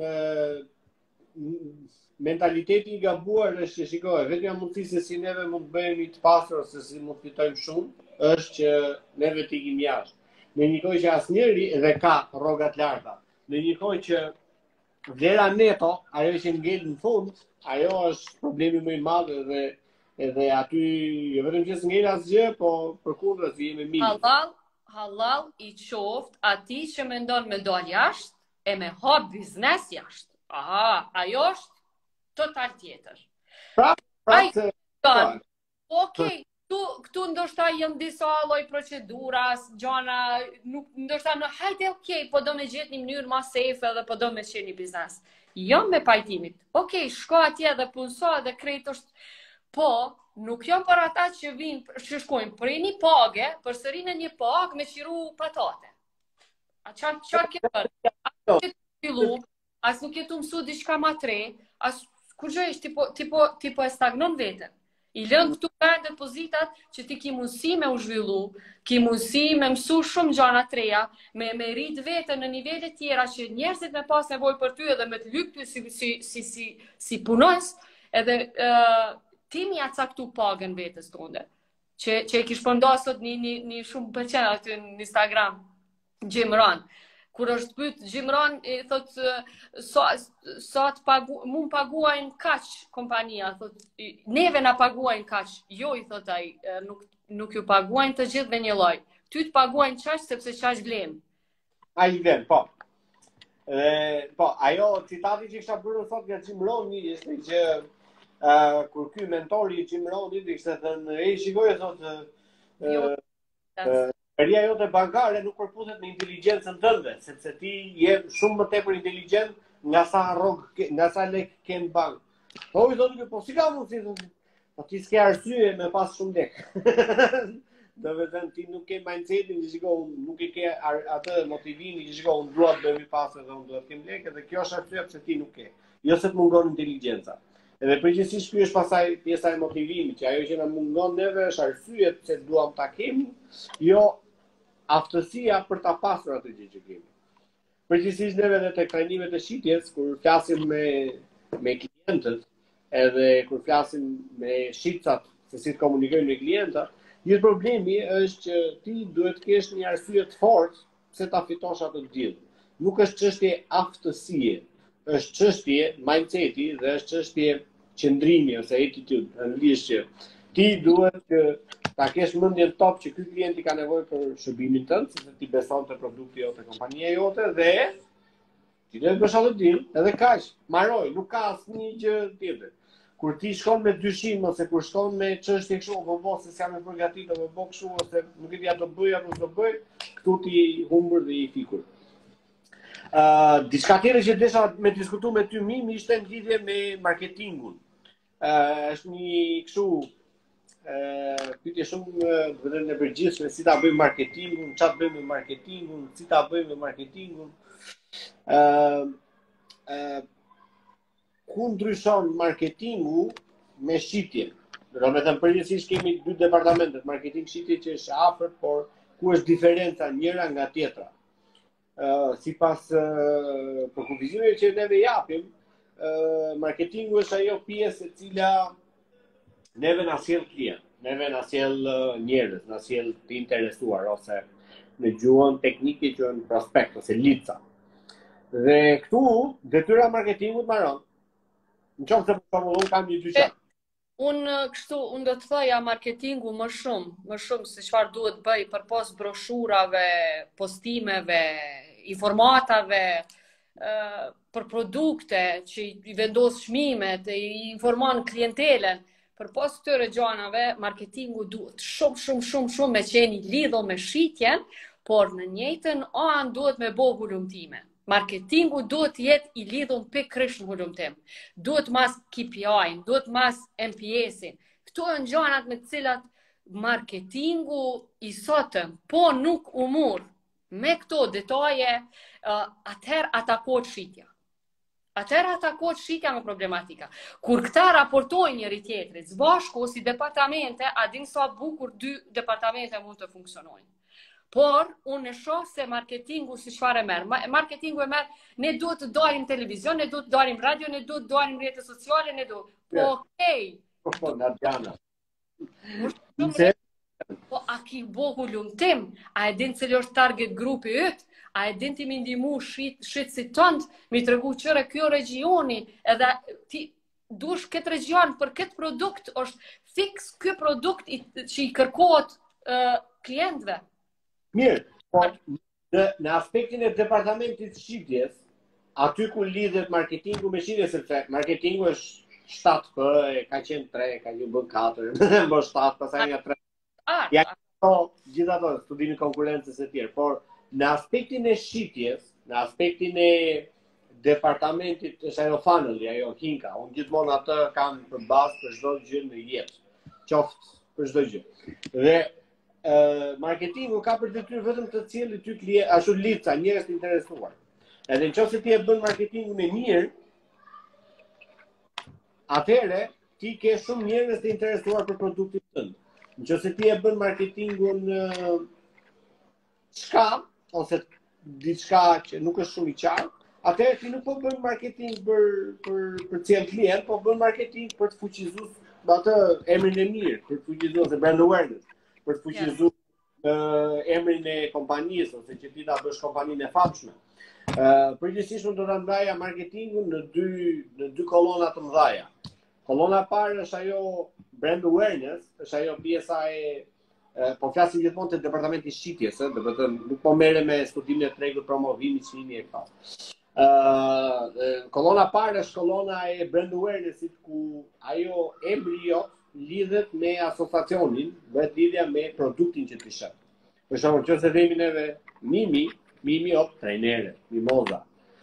mentaliteti i gabuar është që shikoj, vetëm mundësi se si neve mund të bëhemi të pasur ose si mund të fitojmë shumë, është që neve të ikim jashtë. Në një kohë që asnjëri edhe ka rrogat larta. Në një kohë që vlera neto, ajo që ngel në fund, ajo është problemi më i madh edhe aty jo vetëm që s'ngel asgjë, po përkundër se jemi mirë. Halal i qoftë atij që mendon me dal jashtë e me hap biznes jashtë. Aha, ajo është total tjetër. Okej, Këtu ndoshta janë disa lloj procedura, gjana, nuk ndoshta hajde okay, po do me gjetë një mënyrë më safe edhe po do me qenë një biznes. Jo me pajtimit. Okej, shko atje dhe punso dhe krejt është, po nuk janë për ata që vinë, që shkojnë për një pagë, për sërinë një pagë me qiru patate. A çfarë ke bërë? As nuk e fillu, as nuk e të mësu diçka më tre, as kur gjë është tipo e stagnon veten. I lën këtu vendet pozitat që ti ki mundësi me u zhvillu, ki mundësi me mësu shumë gjana treja, me rrit veten në nivele tjera që njerëzit me pas nevojë për ty edhe me të lyp ty si punonjës, edhe ti mi a caktu pagën vetes tonde. Që e kish përnda sot një shumë pëlqen aty në Instagram, Jim Rohn. Kur është pyet Jim Rohn, i thot mu më paguajnë kaq kompania, thot neve na paguajnë kaq. Jo, i thot ai, nuk ju paguajnë të gjithëve një lloj. Ty të paguajnë qaq sepse qaq vlen. Ai vlen, po. Po, ajo citati që kisha bërë sot nga Jim Rohn ishte që kur ky mentori i Jim Rohnit ishte thënë, shikoj thotë Peria jote bankare nuk përputhet me inteligjencën tënde, sepse ti je shumë më tepër inteligjent nga sa lek ke në bank. Po i thotë, po si ka mundësi? Po ti s'ke arsye me pas shumë lek. Do të thënë ti nuk ke mindsetin që shiko, nuk e ke atë motivimin që shiko, unë dua të bëj më pas edhe unë do të kem lek, dhe kjo është arsye pse ti nuk ke. Jo se të mungon inteligjenca. Edhe përgjithsisht ky është pasaj pjesa e motivimit, që ajo që na mungon neve është arsye pse duam ta kemi, jo aftësia për ta pasur atë gjë që kemi. Përgjithsisht neve edhe tek trajnimet e shitjes, kur flasim me klientët, edhe kur flasim me shitcat se si të komunikojnë me klientat, një problemi është që ti duhet të kesh një arsye të fortë pse ta fitosh atë deal. Nuk është çështje aftësie, është çështje mindseti dhe është çështje qëndrimi ose attitude, anglisht që ti duhet që ta kesh mendjen top që ky klienti ka nevojë për shërbimin tënd, sepse ti beson te produkti jote, kompania jote dhe ti do të bësh atë deal, edhe kaq, mbaroj, nuk ka asnjë gjë tjetër. Kur ti shkon me dyshim ose kur shkon me çështje kështu, po se s'jam e përgatitur, po kështu ose nuk e di a do bëj apo s'do bëj, këtu ti humbur dhe i fikur. Diçka tjetër që desha me diskutu me ty Mimi ishte në lidhje me marketingun. Është një kështu pyetje shumë vënë në përgjithshme, si ta bëjmë marketingun, çfarë bëjmë me marketingun, si ta bëjmë me marketingun. Ku ndryshon marketingu me shitjen? Do të thënë përgjithsisht kemi dy departamente, marketing shitje që është afër, por ku është diferenca njëra nga tjetra? Sipas përkufizimeve që neve japim, marketingu është ajo pjesë e cila neve na sjell klient, neve na sjell njerëz, na sjell të interesuar ose në gjuhën teknike quhen prospekt ose lica. Dhe këtu detyra e marketingut mbaron. Nëse për shembull unë kam një dyqan. Unë do të thoja marketingu më shumë se çfarë duhet bëj përpos broshurave, postimeve, informatave, për produkte që i vendos çmimet, i informon klientelen. Përpos këtyre gjanave, marketingu duhet shumë me qenë i lidhur me shitjen, por në njëjtën anë duhet me bo hulumtime. Marketingu duhet të jetë i lidhur pikërisht në hulumtim. Duhet mas KPI-n, duhet mas NPS-in. Këto janë gjanat me të cilat marketingu i sotëm, po nuk u mur me këto detaje, atëherë atakohet shitja. Atëherë atakohet shitja me problematika. Kur këta raportojnë njëri tjetrit, bashku si departamente, a din sa bukur dy departamente mund të funksionojnë. Por, unë e shoh se marketingu si çfarë merr. Marketingu e merr, ne duhet të dalim televizion, ne duhet të dalim radio, ne duhet të dalim rrjete sociale, ne duhet. Po, okej. Po, Nadjana. Po, a ki bo hulumtim? A e din cili është target grupi yt? A e din ti mi ndihmu shitësit tënd, mi tregu qëre kjo regioni, edhe ti dush këtë region për këtë produkt, është fix ky produkt që i kërkohet klientëve. Mirë, po në aspektin e departamentit shitjes, aty ku lidhet marketingu me shitje, sepse marketingu është 7 për, ka qenë 3, ka qenë bën 4, bën 7, pasaj nga 3. Ja, gjithë ato, studimin e konkurrencës e tjerë, por në aspektin e shitjes, në aspektin e departamentit është ajo funnel, ajo hinka, unë gjithmonë atë kam për bazë për çdo gjë në jetë, qoftë për çdo gjë. Dhe marketingu ka për detyrë vetëm të cilë ty klient, ashtu lica, njerëz të interesuar. Edhe nëse ti e bën marketingun e mirë, atëherë ti ke shumë njerëz të interesuar për produktin tënd. Nëse ti e bën marketingun çka ose diçka që nuk është shumë i qartë, atëherë ti nuk po bën marketing për cilë klient, po bën marketing për të fuqizuar atë emrin e mirë, për të fuqizuar ose brand awareness, për të fuqizuar emrin e kompanisë ose që ti ta bësh kompaninë e famshme. Përgjithsisht do ta ndaja marketingun në dy kolona të mëdha. Kolona e parë është ajo brand awareness, është ajo pjesa po flasim gjithmonë te departamenti i shitjes, do të thënë nuk po merrem me studimin e tregut, promovimit, çmimi e këto. Kolona e parë është kolona e brand awareness-it ku ajo emri lidhet me asociacionin, bëhet lidhja me produktin që ti sheh. Për shembull, nëse themi neve Mimi trajnere, Mimoza.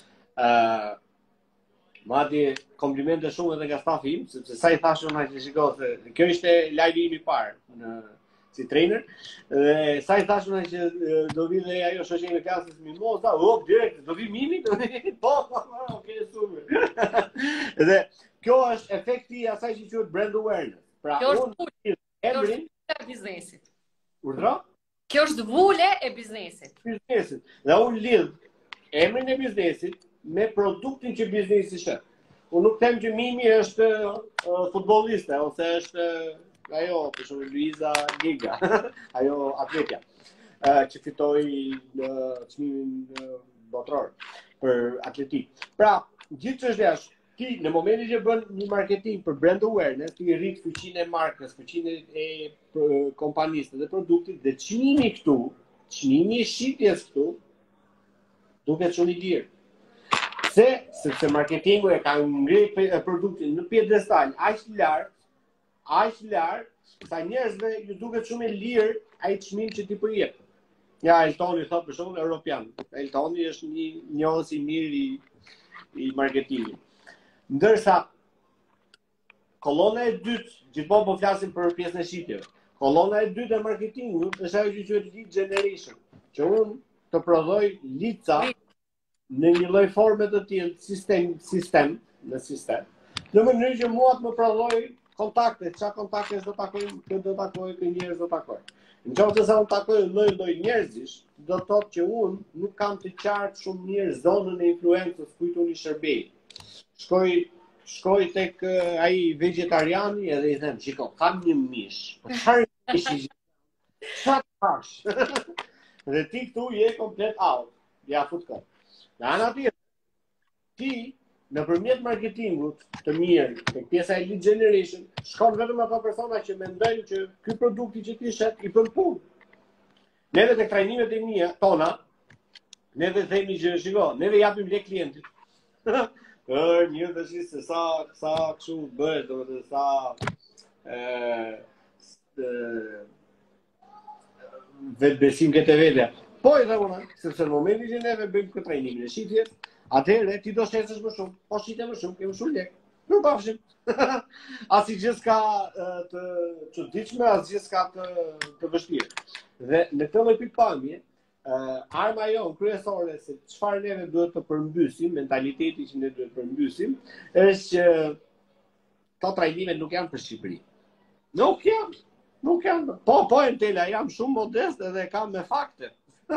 Madje komplimente shumë edhe nga stafi im, sepse sa i thashë unë që shiko se kjo ishte live im i parë si trainer, dhe sa i thashë unë që do vi dhe ajo shoqëria e klasës Mimoza, direkt do vi Mimi, okay, super. Dhe kjo është efekti i asaj që quhet brand awareness. Pra unë emrin e biznesit. Urdhra? Kjo është vule e biznesit. Dhe unë lidh emrin e biznesit me produktin që biznesi sheh. Unë nuk them që Mimi është futbolliste ose është ajo, për shembull Luiza Giga, ajo atletja, që fitoi çmimin botror për atletik. Pra, gjithçka është ti në momentin që bën një marketing për brand awareness, ti rrit fuqinë e markës, fuqinë e kompanisë dhe produktit, dhe çmimi këtu, çmimi i shitjes këtu duket shumë i lirë. Sepse marketingu e ka ngrirë produktin në pjedestal aq lart, sa njerëzve ju duket shumë i lirë ai çmim që ti po jep. Ja, Eltoni thot për shembull europian. Eltoni është një njohës i mirë i marketingit. Ndërsa kolona e dytë, gjithmonë po flasim për pjesën e shitjeve. Kolona e dytë e marketingut është ajo që quhet lead generation, që unë të prodhoj lica në një lloj forme të tillë, sistem, në mënyrë që mua të më prodhoj kontakte, çka kontakte do takoj, kë njerëz do takoj. Në qoftë se unë takoj lloj njerëzish, do të thotë që unë nuk kam të qartë shumë mirë zonën e influencës kujt unë i shërbej. Shkoj tek ai vegetariani edhe i them, shiko, kam një mish. Po çfarë mishi? Çfarë pash? Dhe ti këtu je komplet out. Ja fut kot. Në anë tjetër, ti nëpërmjet marketingut të mirë, tek pjesa e lead generation, shkon vetëm ato persona që mendojnë që ky produkti që ti shet i bën punë. Neve tek trajnimet e mia tona, neve themi që shiko, neve japim lek klientit. Një të shi se sa kështu bëhet, do të sa vetë besim këtë vetja. Po i dhe una, sepse në momentin që neve bëjmë këtë trajnimin e shitjes, atëherë ti do shesësh më shumë, po shite më shumë, kemë shumë lek. Nuk pafshim. Asi gjë s'ka të çuditshme, as gjë s'ka të vështirë. Dhe në këtë lloj pikpamje, arma jonë kryesore se çfarë neve duhet të përmbysim, mentaliteti që ne duhet të përmbysim, është që këto trajnime nuk janë për Shqipëri. Nuk janë. Po, Entela, jam shumë modest edhe kam me fakte.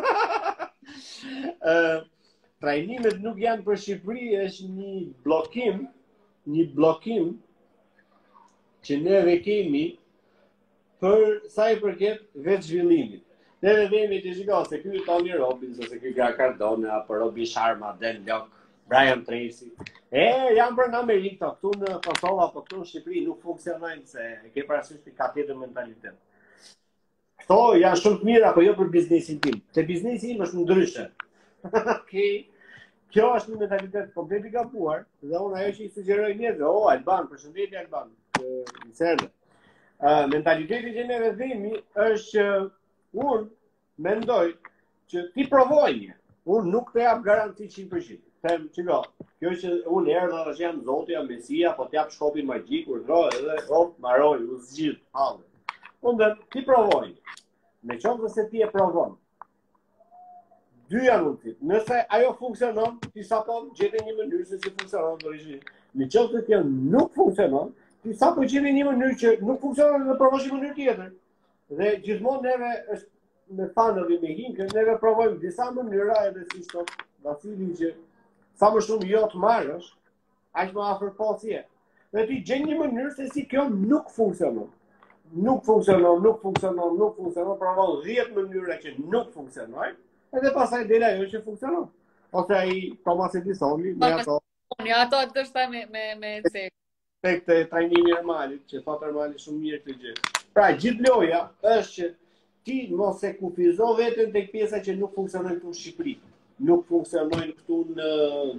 Trajnimet nuk janë për Shqipëri, është një blokim që neve kemi për sa i përket vetë zhvillimit. Neve vemi të shiko se ky Tony Robbins, ose ky Grant Cardone, apo Robbie Sharma, Dan Lok, Brian Tracy. Janë për në Amerikë, këtu në Kosovë apo këtu në Shqipëri nuk funksionojnë se e ke parasysh ti ka tjetër mentalitet. Këto janë shumë të mira, apo jo për biznesin tim. Se biznesi im është ndryshe. Okay. Kjo është një mentalitet komplet i gabuar, dhe unë ajo që i sugjeroj njerëzve, Alban, përshëndetje Alban, në serdhe. Mentaliteti që neve dhemi është që unë mendoj që ti provoj një. Unë nuk të jap garanci 100%. Them, qiko, kjo që unë erdha dhe që jam Zotja, Mesia, po t'jap shkopin magjik, urdhroj edhe maroj, u zgjidh, halë. Unë dhe ti provoj. Me qoftë dhe se ti e provon. Dy janë mundësit. Nëse ajo funksionon, ti sapo gjete një mënyrë se si funksionon do ishte. Në qoftë se kjo nuk funksionon, ti sapo gjete një mënyrë që nuk funksionon dhe provosh një mënyrë tjetër. Dhe gjithmonë neve është me fanëve me hinkë, neve provojmë disa mënyra edhe si shtot Vasili që sa më shumë jo të marrësh, aq më afër posje. Dhe ti gjen një mënyrë se si kjo nuk funksionon. Nuk funksionon, provon 10 mënyra që nuk funksionojnë, edhe pasaj dele ajo që funksionon. Ose ai Thomas Edisoni, me ato. Ato të është me cek. Tek të trajnimi Ermalit, që thot Ermali shumë mirë këtë gjë. Pra, gjithë loja është që ti mos e kufizo veten tek pjesa që nuk funksionojnë këtu në Shqipëri. Nuk funksionojnë këtu në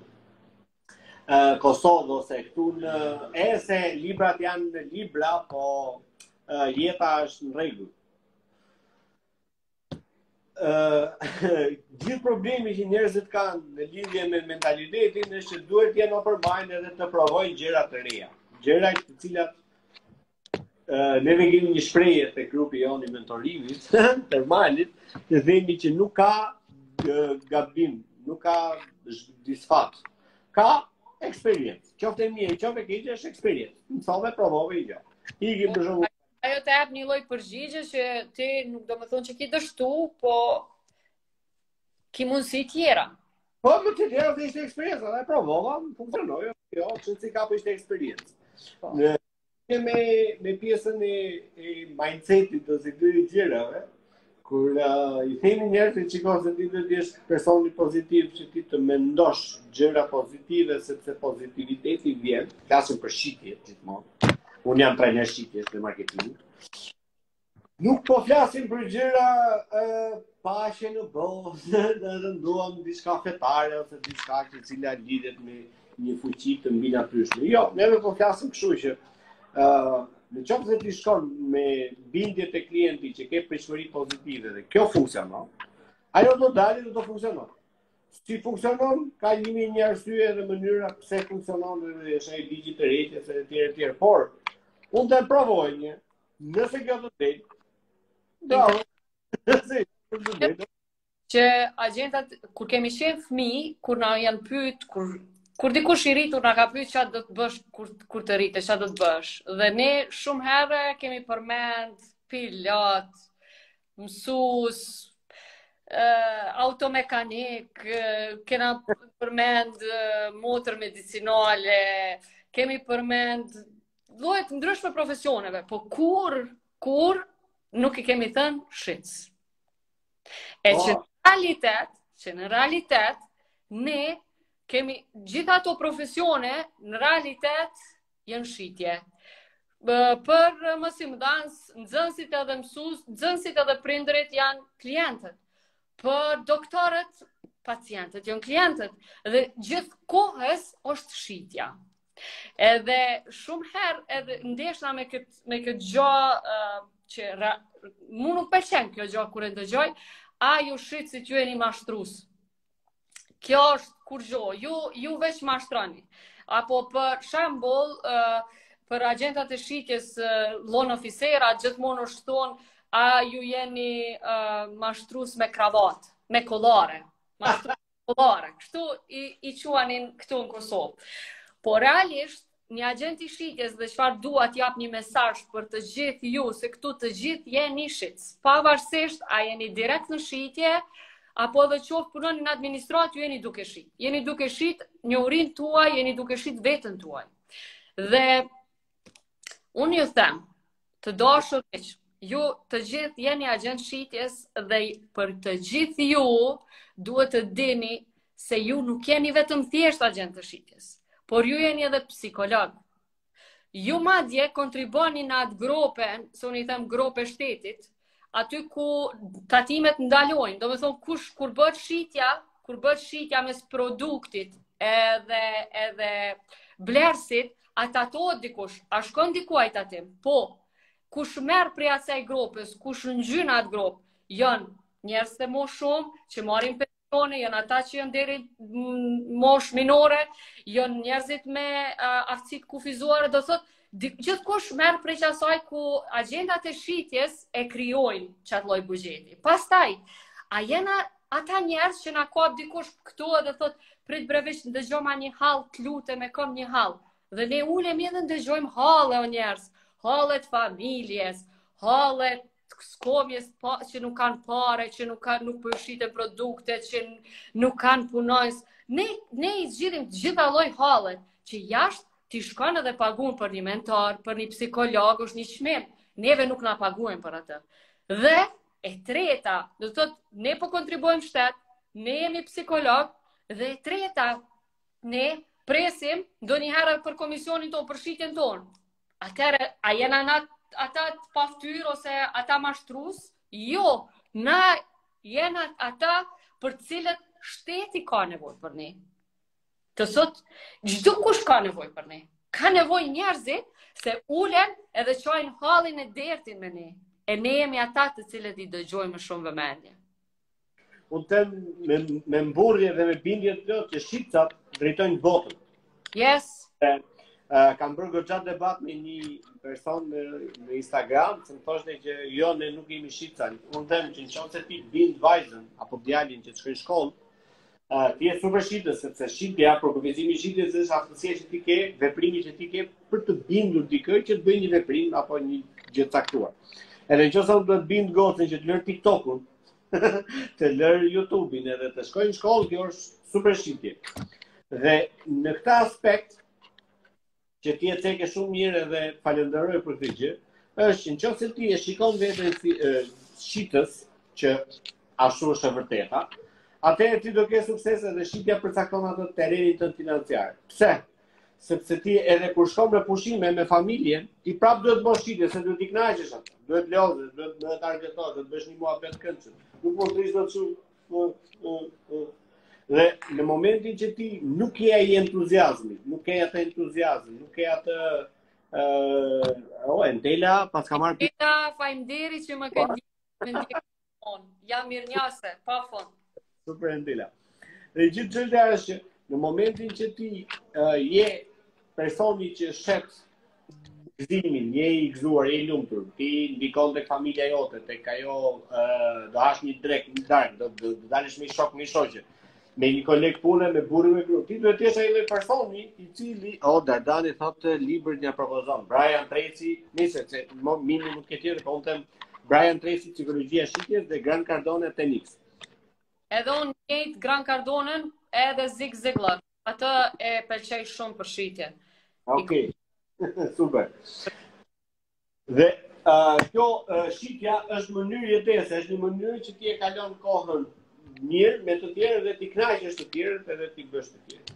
Kosovë ose këtu në se librat janë libra, po jeta është në rregull. Gjithë problemi që njerëzit kanë në lidhje me mentalitetin është që duhet të jenë open mind edhe të provojnë gjëra të reja. Gjëra të cilat neve kemi një shprehje te grupi jonë i mentorimit, Termalit, që themi që nuk ka gabim, nuk ka disfat. Ka eksperiencë. Qoftë e mirë, qoftë e keqe është eksperiencë. Mësove, provove i gjë. Ikim për shembull. Ajo të jap një lloj përgjigje që ti nuk do të thonë që ki dështu, po ki mundësi tjera. Po, më të tjera dhe ishte eksperiencë, edhe provova, funksionoi, jo, që si ka po ishte eksperiencë. Me pjesën e mindsetit ose këtyre gjërave, kur i themi njerëzit që shikon se ti do të jesh personi pozitiv, që ti të mendosh gjëra pozitive sepse pozitiviteti vjen, flasim për shitje gjithmonë. Unë jam trajner shitjes në marketing. Nuk po flasim për gjëra paqe në botë, edhe nduam diçka fetare ose diçka që cila lidhet me një fuqi të mbi natyrshme. Jo, neve po flasim kështu që në qoftë se ti shkon me bindje te klienti që ke pritshmëri pozitive dhe kjo funksionon, ajo do dalë dhe do funksionon. Si funksionon, ka një arsye dhe mënyra pse funksionon dhe është ai ligji të rrjetës e tjerë. Por unë të provoj një, nëse kjo të del, bravo. Që agjentat, kur kemi qenë fëmijë, kur na janë pyet, kur dikush i rritur na ka pyet çfarë do të bësh kur të rritesh, çfarë do të bësh. Dhe ne shumë herë kemi përmend pilot, mësues, automekanik, kena përmend motër medicinale, kemi përmend lloje të ndryshme profesioneve, po kur nuk i kemi thënë shits. E që në realitet ne kemi gjitha ato profesione në realitet janë shitje. Për mësimdhënës, nxënësit edhe mësues, nxënësit edhe prindërit janë klientët. Për doktorët, pacientët janë klientët. Dhe gjithë kohës është shitja. Edhe shumë herë edhe ndeshna me këtë gjë që mu nuk pëlqen kjo gjë kur e ndëgjoj, a ju shit si që jeni mashtrues. Kjo është kur gjë, ju veç mashtroni. Apo për shembull, për agjentat e shitjes loan officera, gjithmonë është thonë, a ju jeni mashtrues me kravat, me kollare. Mashtrues me kollare. Kështu i quanin këtu në Kosovë. Po realisht, një agent i shitjes dhe çfarë dua t'jap një mesazh për të gjithë ju, se këtu të gjithë jeni shitës. Pavarësisht a jeni direkt në shitje, apo edhe qoftë punoni në administratë, ju jeni duke shit. Jeni duke shit njohurinë tuaj, jeni duke shit veten tuaj. Dhe unë ju them, të dashur miq, ju të gjithë jeni agent shitjes dhe për të gjithë ju duhet të dini se ju nuk jeni vetëm thjesht agent të shitjes. Por ju jeni edhe psikolog. Ju madje kontriboni në atë gropen, se unë i them grope shtetit, aty ku tatimet ndalojnë. Do me thonë, kur bëhet shitja mes produktit edhe blersit, a tatohet dikush, a shkon dikuaj tatim. Po, kush merr prej asaj grupës, kush ngjyn atë grupë, janë njerëz të moshë shumë që marrin pensione, janë ata që janë deri moshë minore, janë njerëzit me aftësi të kufizuara, do thotë gjithkush merr prej asaj ku agjendat e shitjes e krijojnë çat lloj buxheti. Pastaj, a jena ata njerëz që na kap dikush këtu edhe thot prit brevisht ndëgjoma një hall, të lutem e kam një hall. Dhe ne ulemi edhe ndëgjojmë halle o njerëz, halle të familjes, halle të skomjes që nuk kanë pare, që nuk përshiten produkte, që nuk kanë punojës. Ne i zgjidhim të gjitha lloj hallet që jashtë ti shkon edhe paguën për një mentor, për një psikolog, është një çmim. Neve nuk na paguajnë për atë. Dhe e treta, do të thotë, ne po kontribuojmë shtet, ne jemi psikolog, dhe e treta, ne presim ndonjëherë për komisionin tonë, për shitjen tonë. Atëherë, a jena ata të paftyr ose ata mashtrues? Jo, na jena ata për cilët shteti ka nevojë për ne. Të thot, çdo kush ka nevojë për ne. Ka nevojë njerëzit se ulen edhe çojnë hallin e dertin me ne. E ne jemi ata të cilët i dëgjojmë me shumë vëmendje. Unë them me mburrje dhe me bindje të plot që shqiptat drejtojnë botën. Yes. Kam bërë goxha debat me një person në Instagram, që më thoshte që jo, ne nuk jemi shqiptar. Unë them që nëse ti bind vajzën apo djalin që të shkojnë në shkollë, ti je super shqiptës, sepse shqipja, për kufizimi shqiptës është aftësia që ti ke, veprimi që ti ke për të bindur dikë që të bëjë një veprim apo një gjë të caktuar. Edhe nëse do të bind gocën që të lër TikTokun, të lër YouTube-in edhe të shkojnë në shkollë, kjo është super shqipje. Dhe në këtë aspekt që ti e ceke shumë mirë edhe falenderoj për këtë gjë, është nëse ti e shikon veten si shqiptës që ashtu është e vërteta, atëherë ti do ke sukses edhe shqipja përcakton atë terrenin tënd financiar. Pse? Sepse ti edhe kur shkon me pushime me familjen, ti prap duhet të bësh shqipje, se duhet t'i kënaqësh atë. Duhet lodhesh, duhet targetosh, duhet bësh një muhabet këndshëm. Nuk mund të rish dot shumë. Dhe në momentin që ti nuk ke ai entuziazmi, nuk ke atë entuziazm, nuk ke atë Entela, pas ka marrë Entela, faleminderit që më ke ndihmuar. Jam mirënjohëse, pa fund. Super Entela. Dhe gjithë çështja është që në momentin që ti je personi që shet gëzimin, je i gëzuar, je i lumtur, ti ndikon tek familja jote, tek ajo do hash një drek, një darkë, do dalësh me shok, me shoqe, me një koleg pune, me burrin, me grup. Ti duhet të jesh ai lloj personi i cili, Dardani thotë librin ja propozon. Brian Tracy, nisë se mini nuk ke tjetër, po unë them Brian Tracy, psikologjia e shitjes dhe Grant Cardone Tenix. Edhe unë njëjtë Grant Cardonen edhe Zig Ziglar. Atë e pëlqej shumë për shitjen. Okej. Super. Dhe kjo shitja është mënyrë jetese, është një mënyrë që ti e kalon kohën mirë me të tjerë dhe ti kënaqesh të tjerët edhe ti bësh të tjerë.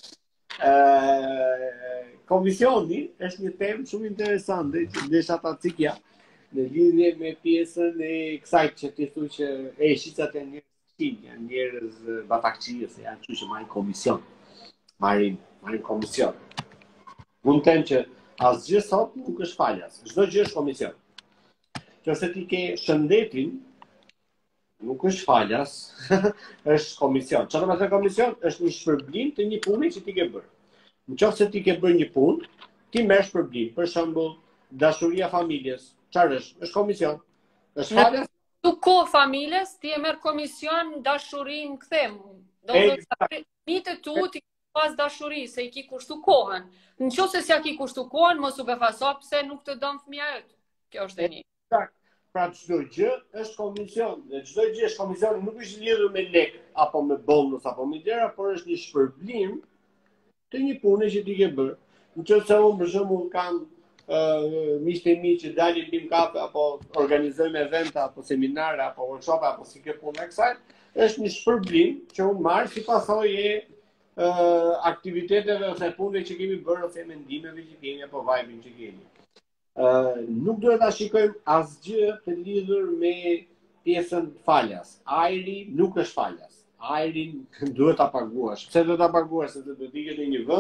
Komisioni është një temë shumë interesante që desha ta cikja në lidhje me pjesën e kësaj që ti thu që shqiptat janë njerëz batakçi ose janë kështu që marrin komision. Marrin komision. Unë them që asgjë sot nuk është falas. Çdo gjë është komision. Nëse ti ke shëndetin, nuk është falas, është komision. Çfarë do të thotë komision? Është një shpërblim të një pune që ti ke bërë. Nëse ti ke bërë një punë, ti merr shpërblim. Për shembull, dashuria familjes. Çfarë është? Është komision. Është falas? Tu ko familjes, ti e merr komision dashurinë kthem. Do të thotë mitë tu ti pas dashuri, se i ki kushtu kohën. Në qoftë se s'ja ki kushtu kohën, mos u befaso pse nuk të dëm fëmija yt. Kjo është e një. Pra çdo gjë është komision. Dhe çdo gjë është komision, nuk është lidhur me lek apo me bonus apo me gjëra, por është një shpërblim të një pune që ti ke bërë. Nëse unë për shembull kam miqtë e mi që dalin bim kafe apo organizojmë evente apo seminare apo workshope apo si ke punë kësaj, është një shpërblim që unë marr si pasojë aktiviteteve ose punëve që kemi bërë ose mendimeve që kemi apo vibin që kemi. Nuk duhet ta shikojmë asgjë të lidhur me pjesën falas. Ajri nuk është falas. Ajrin duhet ta paguash. Pse duhet ta paguash? Sepse do të ikësh në një vend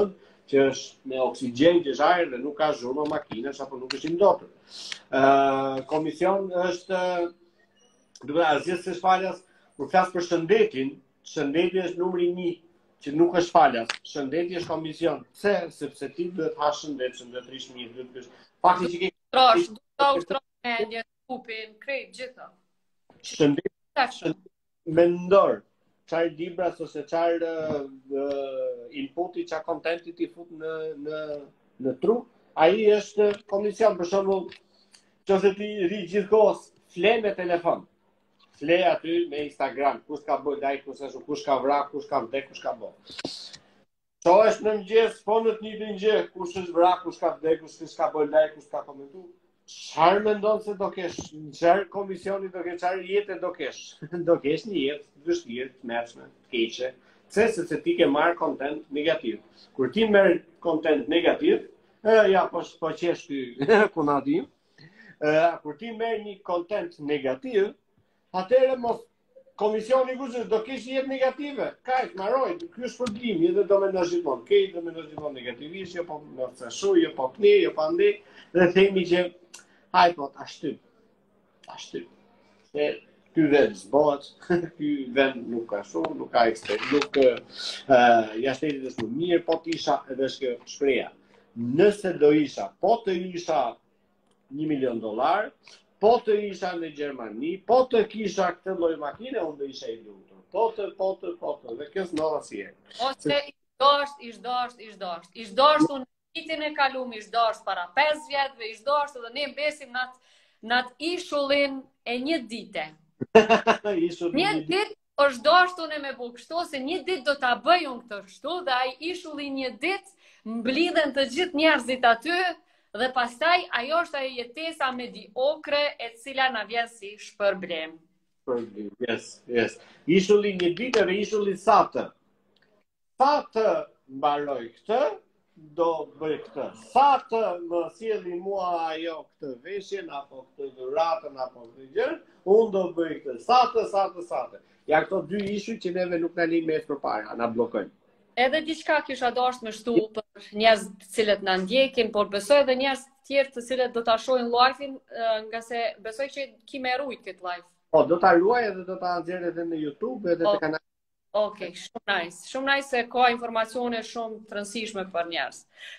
që është me oksigjen, që është ajër dhe nuk ka zhurmë makinash apo nuk është indotur. Komision është, duke asgjë se shfalas, kur flas për shëndetin, shëndeti është numri 1 që nuk është falas. Shëndeti është komision. Pse? Sepse ti duhet hash shëndet, duhet rish mirë, duhet fakti që ke Trosh, duhet ushtrosh mendjen, trupin, krejt gjitha. Shëndeti mendor, çfarë libras ose çfarë inputi, çfarë kontenti ti fut në trup, ai është komision. Për shembull, nëse ti ri gjithkohës fle me telefon, fle aty me Instagram, kush ka bërë like, kush ka vrar, kush ka vdek, kush ka bë. So është në mëngjes, po në të njëjtin gjë, kush është vrar, kush ka vdek, kush ka bërë like, kush ka komentuar. Çfarë mendon se do kesh? Çfarë komisioni do kesh? Çfarë jete do kesh? Do kesh një jetë të vështirë, të mërshme, të keqe. Se ti ke marrë kontent negativ. Kur ti merr kontent negativ, ja po qesh ty ku na dim. Kur ti merr një kontent negativ, atëherë mos komisioni kush do kesh jetë negative. Kaq, mbaroj, ky është problemi, edhe do mendosh gjithmonë. Do mendosh gjithmonë negativisht, jo po më thashu, jo po kni, jo pa ndi, dhe themi që haj po, ashtyp. Se ky vend zbohet, ky vend nuk ka shumë, nuk ka ekster, nuk jashtëtit është më mirë, po të isha edhe është kjo shpreha. Nëse do isha, po të isha $1 milion, po të isha në Gjermani, po të kisha këtë lloj makine, unë do isha i lumtur. Po të, dhe kjo s'ndodh asnjëherë. Ose ish dosht unë vitin e kalum, ish dosht para 5 vjetëve, ish dosht edhe ne besim në atë ishullin e një dite. Një dit është dosht unë me bu kështu, se një dit do t'a bëj unë këtë kështu, dhe ai ishulli një dit mblidhen të gjithë njerëzit aty, dhe pastaj ajo është ajo jetesa mediokre e cila na vjen si shpërblem. Yes. Ishulli një ditë dhe ishulli satë. Sa të mbaroj këtë, do bëj këtë. Sa të më sjelli mua ajo këtë veshjen, apo këtë dhuratën, apo këtë gjë, unë do bëj këtë. Sa të. Ja këto dy ishuj që neve nuk na lejnë me përpara, na bllokojnë. Edhe diçka kisha dashur me shtu për njerëz të cilët na ndjekin, por besoj edhe njerëz të tjerë të cilët do ta shohin live-in, nga se besoj që kimë rujt këtë live. Po, do ta luaj edhe do ta nxjerr edhe në YouTube edhe te kanali. Okej, shumë nice. Shumë nice se ka informacione shumë të rëndësishme për njerëz.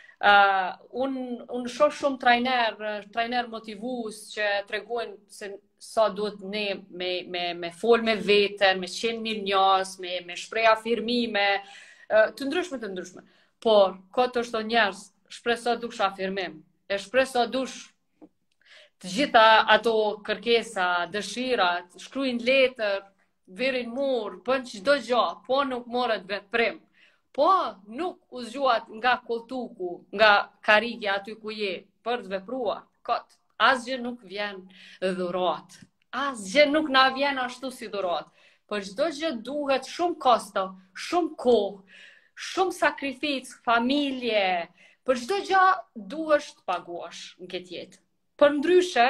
Unë shoh shumë trajner motivues që tregojnë se sa duhet ne me fol me veten, me qenë mirënjohës, me shpreh afirmime të ndryshme. Por këtë është njerëz, shpreh sa dush afirmim, e shpreh sa dush të gjitha ato kërkesa, dëshirat, shkruajnë letër, virin mur, bën çdo gjë, po nuk morët veprim. Po nuk u zgjuat nga koltuku, nga karrige aty ku je, për të vepruar. Kot, asgjë nuk vjen dhurat. Asgjë nuk na vjen ashtu si dhurat. Për çdo gjë duhet shumë kosto, shumë kohë, shumë sakrificë, familje. Për çdo gjë duhesh të paguash në këtë jetë. Për ndryshe,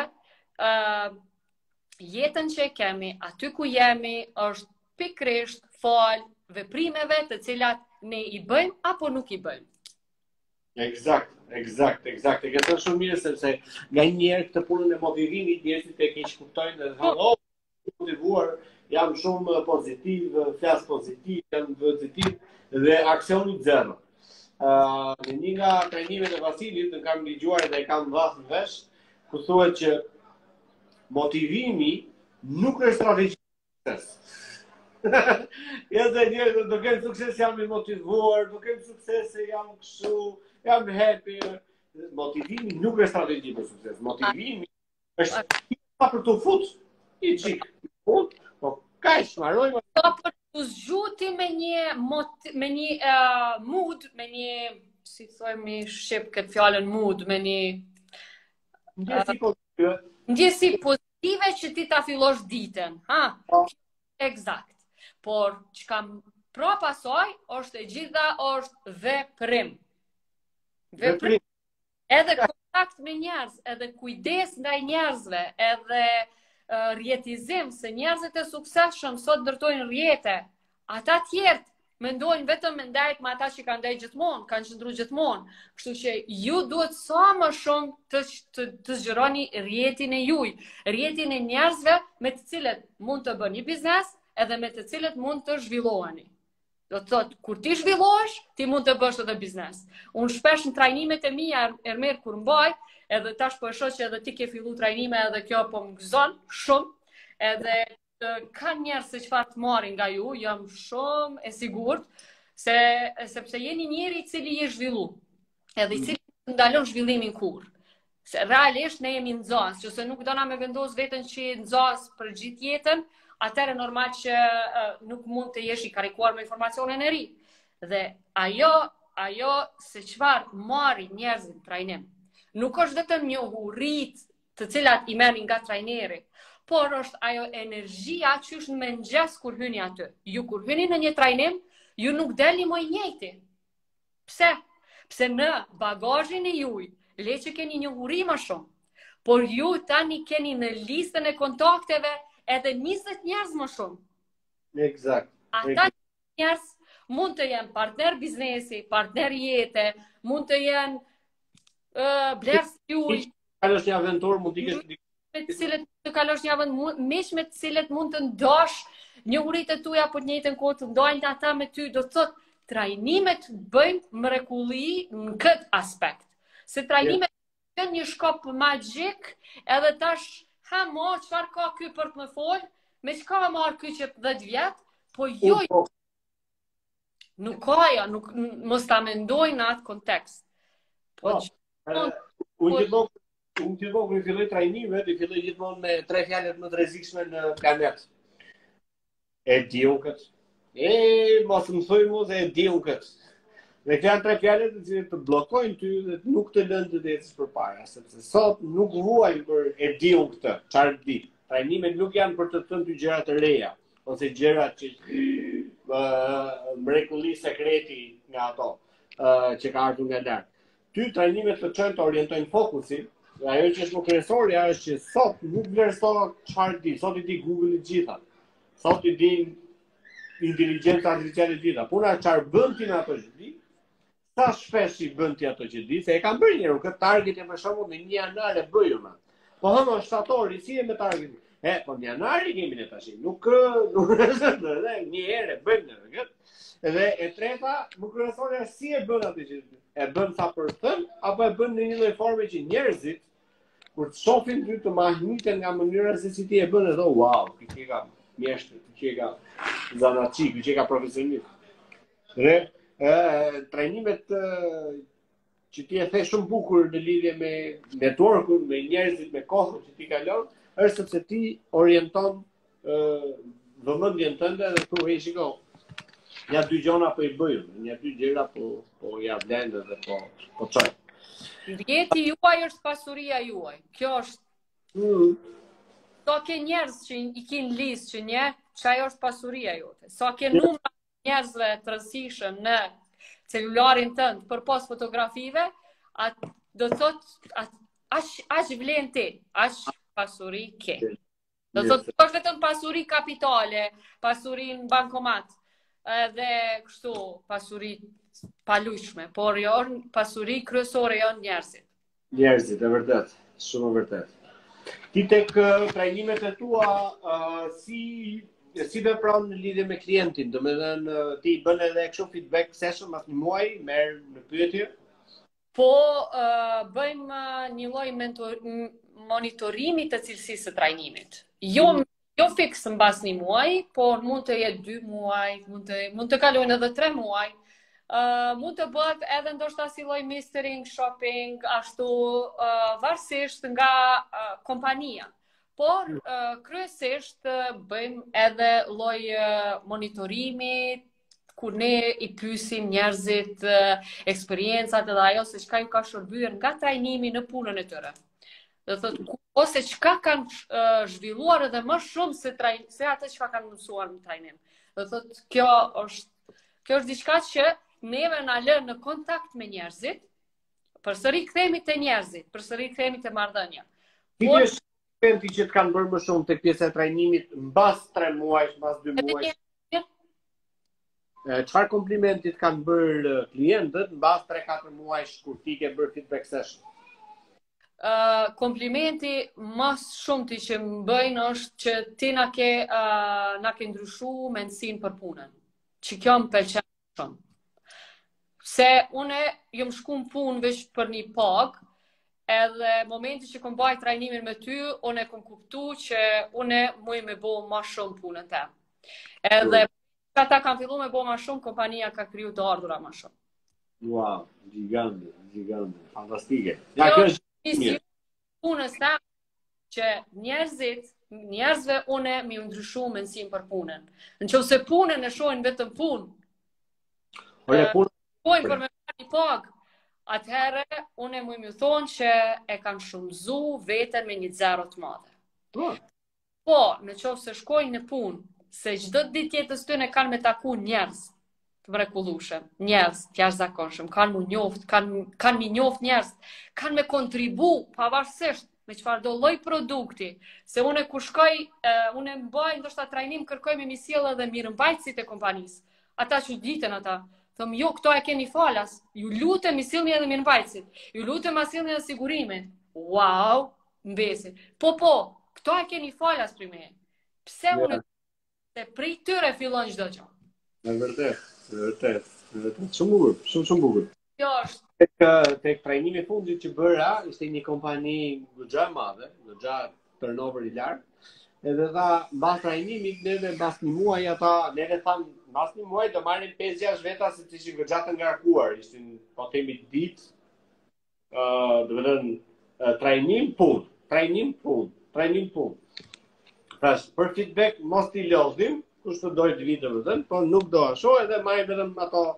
jetën që e kemi, aty ku jemi, është pikrisht fal veprimeve të cilat ne i bëjmë apo nuk i bëjmë. Eksakt. E ke thënë shumë mirë, sepse nga njerë këtë punën e motivimit, njerëzit e keq kuptojnë dhe thonë, motivuar, jam shumë pozitiv, flas pozitiv, jam pozitiv dhe aksioni zero. Në një nga trajnimet e Vasilit, në kam dëgjuar dhe kam dhënë në vesh, ku thuhet që motivimi nuk është strategji për sukses. Ja dhe njerëzit do kenë sukses, jam i motivuar, do kenë sukses, jam kështu, jam happy. Motivimi nuk është strategji për sukses. Motivimi është për të fut i çik. Po kaq marrojmë. Po për të zgjuti me një mood, me një, si thojmë shqip këtë fjalën mood, me një ndjesi pozitive që ti ta fillosh ditën, ha? Eksakt. Por çka pra pasoj është e gjitha është veprim. Edhe kontakt me njerëz, edhe kujdes ndaj njerëzve, edhe rjetizim, se njerëzit e suksesshëm sot ndërtojnë rjete. Ata tjerë mendojnë vetëm me ndajt me ata që kanë ndajt gjithmonë, kanë qëndru gjithmonë. Kështu që ju duhet sa më shumë të zgjeroni rrjetin e juj, rrjetin e njerëzve me të cilët mund të bëni biznes edhe me të cilët mund të zhvilloheni. Do të thotë, kur ti zhvillohesh, ti mund të bësh edhe biznes. Unë shpesh në trajnimet e mia Ermer kur mbaj, edhe tash po e shoh që edhe ti ke fillu trajnime edhe kjo po më gëzon shumë, edhe ka njerëz se çfarë të marrin nga ju, jam shumë e sigurt sepse jeni njëri i cili je zhvillu, edhe i cili të ndalon zhvillimin kur. Se realisht ne jemi nxas, nëse nuk dona me vendos veten që je nxas për gjithë jetën, atëherë normal që nuk mund të jesh i karikuar me informacionin e ri. Dhe ajo se çfarë marrin njerëzit në trajnim, nuk është vetëm një urrit të cilat i merrin nga trajneri, por është ajo energjia që është në mëngjes kur hyni aty. Ju kur hyni në një trajnim, ju nuk deli më i njëjti. Pse? Pse në bagazhin e juj, le që keni një uri më shumë, por ju tani keni në listën e kontakteve edhe 20 njerëz më shumë. Eksakt. Ata njerëz mund të jenë partner biznesi, partner jete, mund të jenë blerës juj. Kanë është një aventur, mund t'i kesh me të cilët të kalosh një javën, mish me të cilët mund të ndosh një urit e tuja, po të njëjtën kohë të ndojnë ata me ty. Do të thotë, trajnimet bëjnë mrekulli në këtë aspekt. Se trajnimet bëjnë një shkop magjik, edhe tash, çfarë ka ky për të më folë, me çka ka marrë ky që 10 vjet, po jo, nuk ka ajo, mos ta mendojnë në atë kontekst. Unë gjithmonë kur filloj trajnimet, i filloj gjithmonë me 3 fjalët më të rrezikshme në planet. E di unë këtë. Mos më thuj mua se e di unë këtë. Dhe këto janë 3 fjalët që të bllokojnë ty dhe nuk të lënë të ecësh përpara, sepse sot nuk vuajmë për e di unë këtë, çfarë di. Trajnimet nuk janë për të thënë ty gjëra të reja, ose gjëra që mrekulli sekreti nga ato që ka ardhur nga lart. Ty trajnimet të çojnë të orientojnë fokusin. Ajo që është më kryesorja është që sot nuk vlerësohet çfarë di, sot i di Google i gjitha. Sot i di inteligjenca artificiale e gjitha. Puna çfarë bën ti me ato që di? Sa shpesh i bën ti ato që di? Se e kam bërë një herë, këtë target e për shembull në 1 janar e bëj unë. Po hëmë shtatori si e me target. Po në janar i kemi ne tash. Nuk edhe një herë bëjmë ne këtë. Edhe e treta, më kryesorja si e bën atë që e bën sa për të thënë, apo e bën në një lloj forme që njerëzit kur të shohin ty të mahniten nga mënyra se si ti e bën, e thonë, wow, kjo ka mjeshtër, kjo ka zanaçi, kjo ka profesionist. Dhe trajnimet që ti e the shumë bukur në lidhje me networkun, me njerëzit, me kohën që ti kalon, është sepse ti orienton vëmendjen tënde dhe thua, hey, shiko, ja 2 gjona po i bëjmë, ja 2 gjëra po ja blendë dhe po çoj. Rrjeti juaj është pasuria juaj. Kjo është. Sa ke njerëz që i kin listë që një, çajo është pasuria jote. Sa ke numra njerëzve të rëndësishëm në celularin tënd përpas fotografive, do të thotë aq vlen ti, aq pasuri ke. Do të thotë është vetëm pasuri kapitale, pasuri në bankomat, edhe kështu pasuri palujshme, por janë pasuri kryesore janë njerëzit. Njerëzit, e vërtet, shumë e vërtet. Ti tek trajnimet e tua si vepron në lidhje me klientin, domethënë ti bën edhe kështu feedback session pas një muaji, merr në pyetje? Po bëjmë një lloj monitorimi të cilësisë së trajnimit. Jo fiks mbas një muaji, por mund të jetë 2 muaj, mund të kalojnë edhe 3 muaj. Mund të bëhet edhe ndoshta si lloj mastering, shopping, ashtu varësisht nga kompania. Por kryesisht bëjmë edhe lloj monitorimi ku ne i pyesim njerëzit eksperiencat edhe ajo se çka ju ka shërbyer nga trajnimi në punën e tyre. Do thotë ose çka kanë zhvilluar edhe më shumë se atë çka kanë mësuar në trajnim. Do thotë kjo është diçka që neve na lën në kontakt me njerëzit, përsëri kthehemi te njerëzit, përsëri kthehemi te marrëdhënia. Por eksperienci që të kanë bërë më shumë tek pjesa e trajnimit mbas 3 muaj, mbas 2 muaj. çfarë komplimentit kanë bërë klientët mbas 3-4 muajsh kur ti ke bërë feedback session? Komplimenti mas shumti që më bëjnë është që ti na ke ndryshu mendsinë për punën. Që kjo më pëlqen shumë. Se une jom shku në punë veç për një pagë, edhe momenti që kom bajt trajnimin me ty, une kom kuptu që une muj me bo ma shumë punën tem. Edhe ata kanë fillu me bo ma shumë, kompania ka kriju të ardhura ma shumë. Wow, gjigande, fantastike. Ja, kjo është punës tem që njerëzve une mi ndryshu mendsinë për punën. Në që se punën e shohin vetëm punë, pojnë për me marrë një pagë, atëherë une mu më thonë që e kanë shumëzu veten me një zero të madhe. Po, në qoftë se shkojnë në punë, se çdo ditë jetës tyne kanë me taku njerëz të mrekullueshëm, njerëz të jashtëzakonshëm, kanë mu njoft, kanë mi njoft njerëz, kanë me kontribu pavarësisht me çfarë do lloj produkti, se une kur shkoj, une mbaj ndoshta trajnim, kërkoj me mi sjell edhe mirëmbajtësit e kompanisë. Ata që ditën ata, thëm jo, këto e keni falas, ju lutem mi sillni edhe mirëmbajtësit, ju lutem ma sillni edhe sigurimin. Wow, mbesi. Po, këto e keni falas për me. Pse une se prej tyre fillon çdo gjë. Në vërtet. Shumë bukur, shumë bukur. Kjo është. Tek trajnimi i fundit që bëra, ishte një kompani goxha e madhe, goxha turnover i lartë. Edhe tha, mbas trajnimit, neve mbas një muaj ata, neve thamë, mbas një muaj do marrim 5-6 veta se të ishin goxha të ngarkuar, ishin po themi ditë, do të thënë trajnim punë. Tash, për feedback mos t'i lodhim, kush të dojë të vitë vëdhen, po nuk do asho, edhe marrim vetëm ato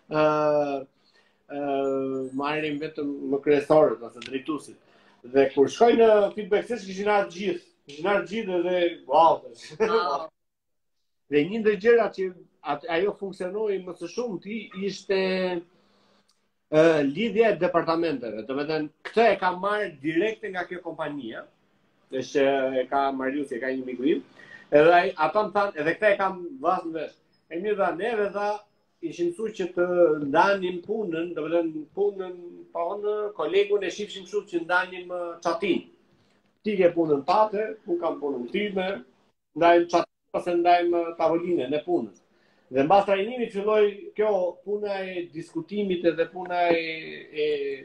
marrim vetëm më kryesorët, ose drejtuesit. Dhe kur shkoj në feedback session kishin ardhur gjithë edhe wow. Dhe një ndër gjërat që ajo funksionoi më së shumti ishte lidhja e departamenteve. Do të thënë, këtë e kam marrë direkte nga kjo kompania, që e ka Mariusi, e ka një miku im. Edhe ata më thanë, edhe këtë e kam vras në vesh. E mirë dha, neve dha, ishim mësuar që të ndanim punën, do të thënë punën pa në kolegun e shifshim kështu që ndanim çatin. Ti ke punën tate, unë kam punën time, ndajmë çatin ose ndajmë tavolinën e punës. Dhe mbas trajnimit filloi kjo puna e diskutimit edhe puna e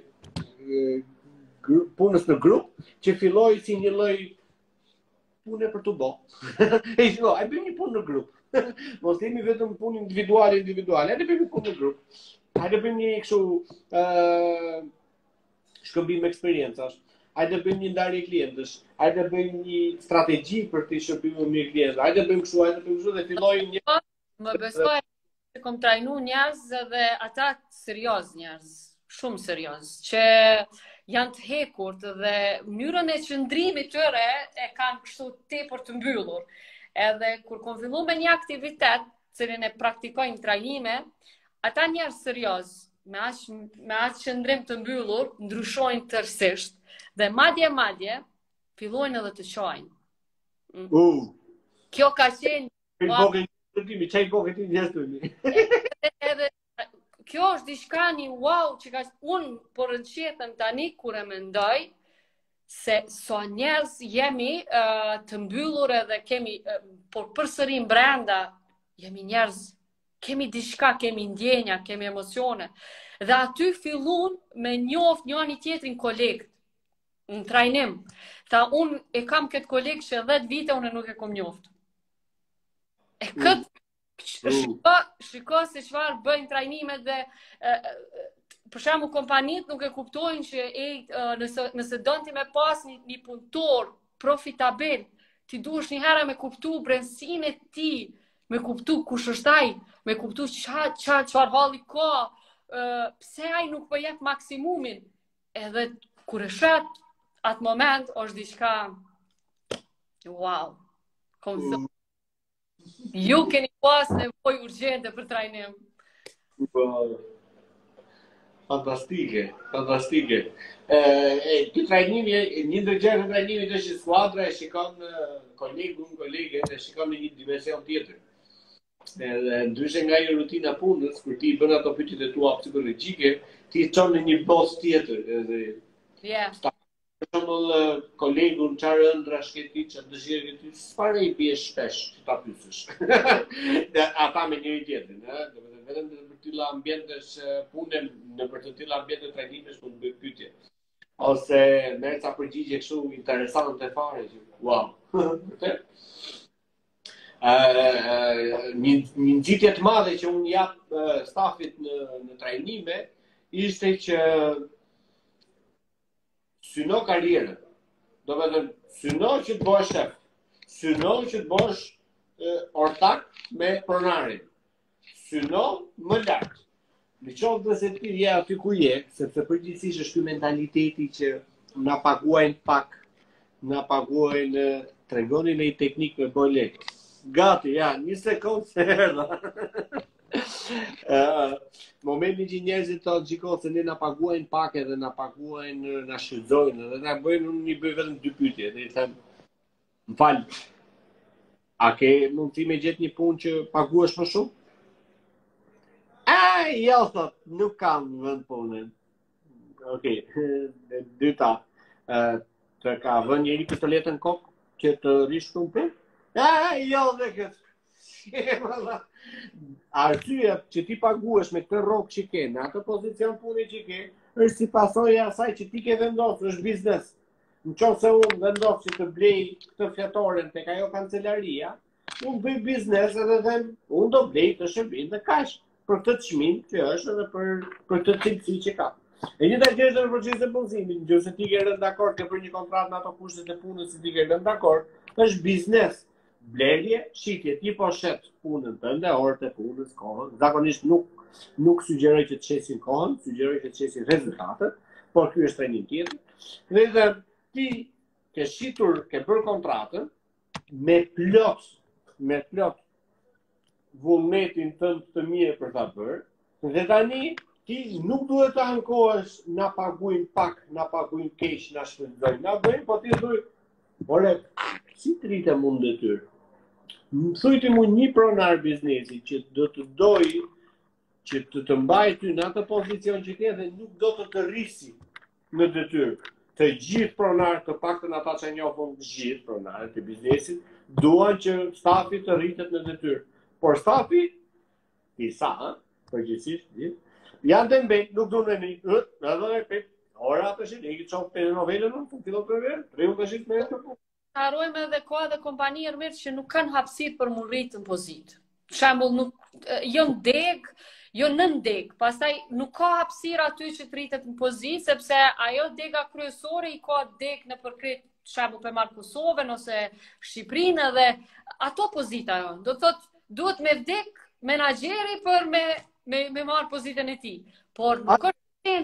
punës në grup, që filloi si një lloj pune për të bë. E thua, ai bëjmë një punë në grup. Mos jemi vetëm punë individuale, hajde bëjmë punë në grup. Hajde bëjmë një kështu shkëmbim eksperjencash. Hajde bëjmë një ndarje klientësh. Hajde bëjmë një strategji për të shërbitur mirë klientët. Hajde bëjmë kështu dhe filloi një. Më besoj se kom trajnu njerëz dhe ata serioz njerëz, shumë serioz, që janë të hekurt dhe mënyrën e qëndrimit tyre e kanë kështu tepër të mbyllur. Edhe kur kom fillu me një aktivitet, cilin e praktikojnë trajnime, ata njerëz serioz, me aq qëndrim të mbyllur, ndryshojnë tërësisht dhe madje fillojnë edhe të qojnë. Kjo ka qenë edhe kjo është diçka një wow që ka unë por rënqetëm tani kur e mendoj se so njerëz jemi të mbyllur edhe kemi por përsëri brenda jemi njerëz, kemi diçka, kemi ndjenja, kemi emocione dhe aty fillun me njoft njëri tjetrin kolegët në trajnim. Tha unë e kam këtë kolegë që 10 vite unë nuk e kom njoft. E këtë shiko se çfarë bëjnë trajnimet dhe për shembull kompanit nuk e kuptojnë që nëse don ti me pas një punëtor profitabel, ti duhesh një herë me kuptu brendësinë e tij, me kuptu kush është ai, me kuptu çfarë halli ka, pse ai nuk po jep maksimumin. Edhe kur e shet atë moment është diçka wow. Ju keni pas nevojë urgjente për trajnim. Fantastike. Ky trajnim, një ndër gjërat e trajnimit është që skuadra e shikon kolegun, kolegen e shikon në një dimension tjetër. Edhe ndryshe nga një rutina punës, kur ti bën ato pyetjet e tua psikologjike, ti çon në një botë tjetër. Edhe për shembull, kolegun çfarë ëndrash ke ti, çfarë dëshirë ke ti, s'pare i bie shpesh që ta pyesësh. Ata me njëri tjetrin, ëh, domethënë vetëm në të tilla ambientesh pune, në për të tilla ambiente trajnimesh mund të bëj pyetje. Ose merr ca përgjigje kështu interesante fare që wow. Vërtet. Një nxitje të madhe që unë jap stafit në trajnime ishte që syno karrierën. Do të thënë, syno që të bëhesh shef, syno që të bëhesh ortak me pronarin, syno më lart. Në qoftë dhe se ti je aty ku je, sepse përgjithsisht është ky mentaliteti që na paguajnë pak, na paguajnë, tregoni në një teknikë me bëj lek. Gati, ja, një sekundë se erdha. Momenti që njerëzit thonë gjiko se ne na paguajnë pak edhe na paguajnë, na shfrytëzojnë edhe na bëjnë, unë i bëj vetëm 2 pyetje. Dhe i them, m'fal, a ke mundësi me gjetë një punë që paguhesh më shumë? Jo, thot, nuk kam vend punën. Okej, dyta, të ka vënë njëri pistoletën në kokë që të rish shumë punë? Jo dhe këtë. Arsyeja që ti paguhesh me këtë rrok që ke, në atë pozicion pune që ke, është si pasojë e asaj që ti ke vendosur, është biznes. Në qoftë se unë vendos që të blej këtë fjatoren tek ajo kancelaria, unë bëj biznes edhe them, unë do blej të shërbim dhe kaq për këtë çmim që është edhe për këtë cilësi që ka. E njëjta gjë është në procesin e punësimit, nëse ti ke rënë dakord ke për një kontratë në ato kushtet e punës që ti ke rënë dakord, është biznes. Blerje, shitje, ti po shet punën tënde, orët e punës, kohën. Zakonisht nuk sugjeroj që të shesin kohën, sugjeroj që të shesin rezultatet, por ky është trajnim tjetër. Dhe ti ke shitur, ke bërë kontratën me plot vullnetin tënd të mirë për ta bërë, dhe tani ti nuk duhet të ankohesh na paguajnë pak, na paguajnë keq, na shfrytëzojnë, na bëjnë, po ti thuj, ore, si të rritem unë detyrë? Thujti mu një pronar biznesi që do të doj që të mbaj ty në atë pozicion që ke dhe nuk do të rrisi në detyrë. Të gjithë pronar, të paktën ata që njohën të gjithë pronarët e biznesit, duan që stafi të rritet në detyrë. Por stafi, disa, përgjithsisht, janë të mbet, nuk du në një, edhe ora të shi, e ki qofë për novellën, nuk fillon të verë, 3 të shi të me të punë. Harojmë edhe ka dhe kompani rmirë që nuk kanë hapësirë për më rritë në pozitë. Shembull, jo në deg, jo në deg, pastaj nuk ka hapësirë aty që të rritet në pozitë, sepse ajo dega kryesore i ka deg në përkret, shembull për marrë Kosovën ose Shqiprinë dhe ato pozita jo. Do të thotë, duhet me vdek menaxheri për me marrë pozitën e tij. Por nuk është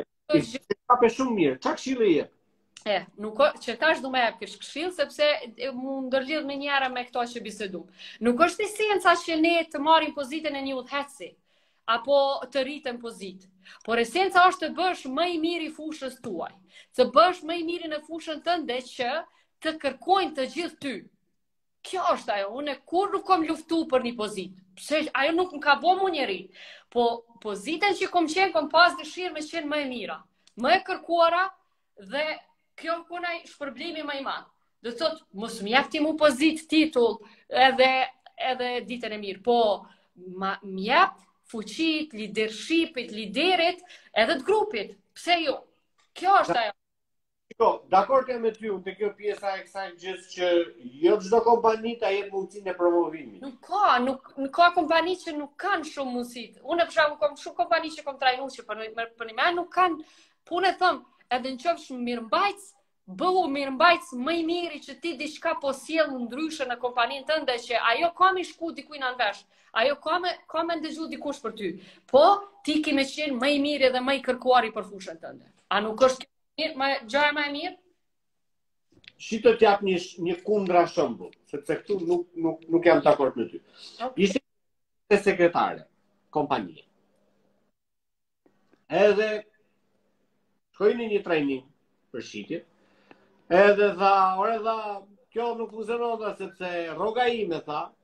senca shumë mirë. Çka këshillë jep? Nuk që tash du me jep këshill sepse mu ndërlidh me njëra me këto që bisedum. Nuk është esenca që ne të marrim pozitën e një udhëheci apo të rritëm pozitë. Por esenca është të bësh më i miri i fushës tuaj. Të bësh më i miri në fushën tënde që të kërkojnë të gjithë ty. Kjo është ajo, unë kur nuk kom luftu për një pozitë. Pse ajo nuk më ka bo mu njeri. Po pozitën që kom qenë, kom pas dëshirë me qenë më e mira. Më e kërkuara dhe kjo kunaj shpërblimi më i madh. Do thotë, mos më jep ti mu pozitë, titull, edhe ditën e mirë, po më jep fuqit, leadershipit, liderit, edhe të grupit. Pse jo? Kjo është ajo. Dakord jam me ty, unë te kjo pjesa e kësaj gjës që jo çdo kompani ta jep mundësinë e promovimit. Nuk ka kompani që nuk kanë shumë mundësi. Unë për shembull kam shumë kompani që kam trajnuar që për një nuk kanë punë thëm, edhe në qofsh mirëmbajtës, bëhu mirëmbajtës më i miri që ti diçka po sjell ndryshe në kompaninë tënde që ajo ka më shku dikujt në vesh. Ajo ka më ndëgju dikush për ty. Po ti ke më qenë më i miri dhe më i kërkuari për fushën tënde. A nuk është gjëja më e mirë? Shi të t'jap një kundra shembull, sepse këtu nuk jam dakord me ty. Ishte sekretare kompanie. Edhe shkoi në një trajnim për shitje, edhe tha, kjo nuk funksionon sepse rroga ime, tha,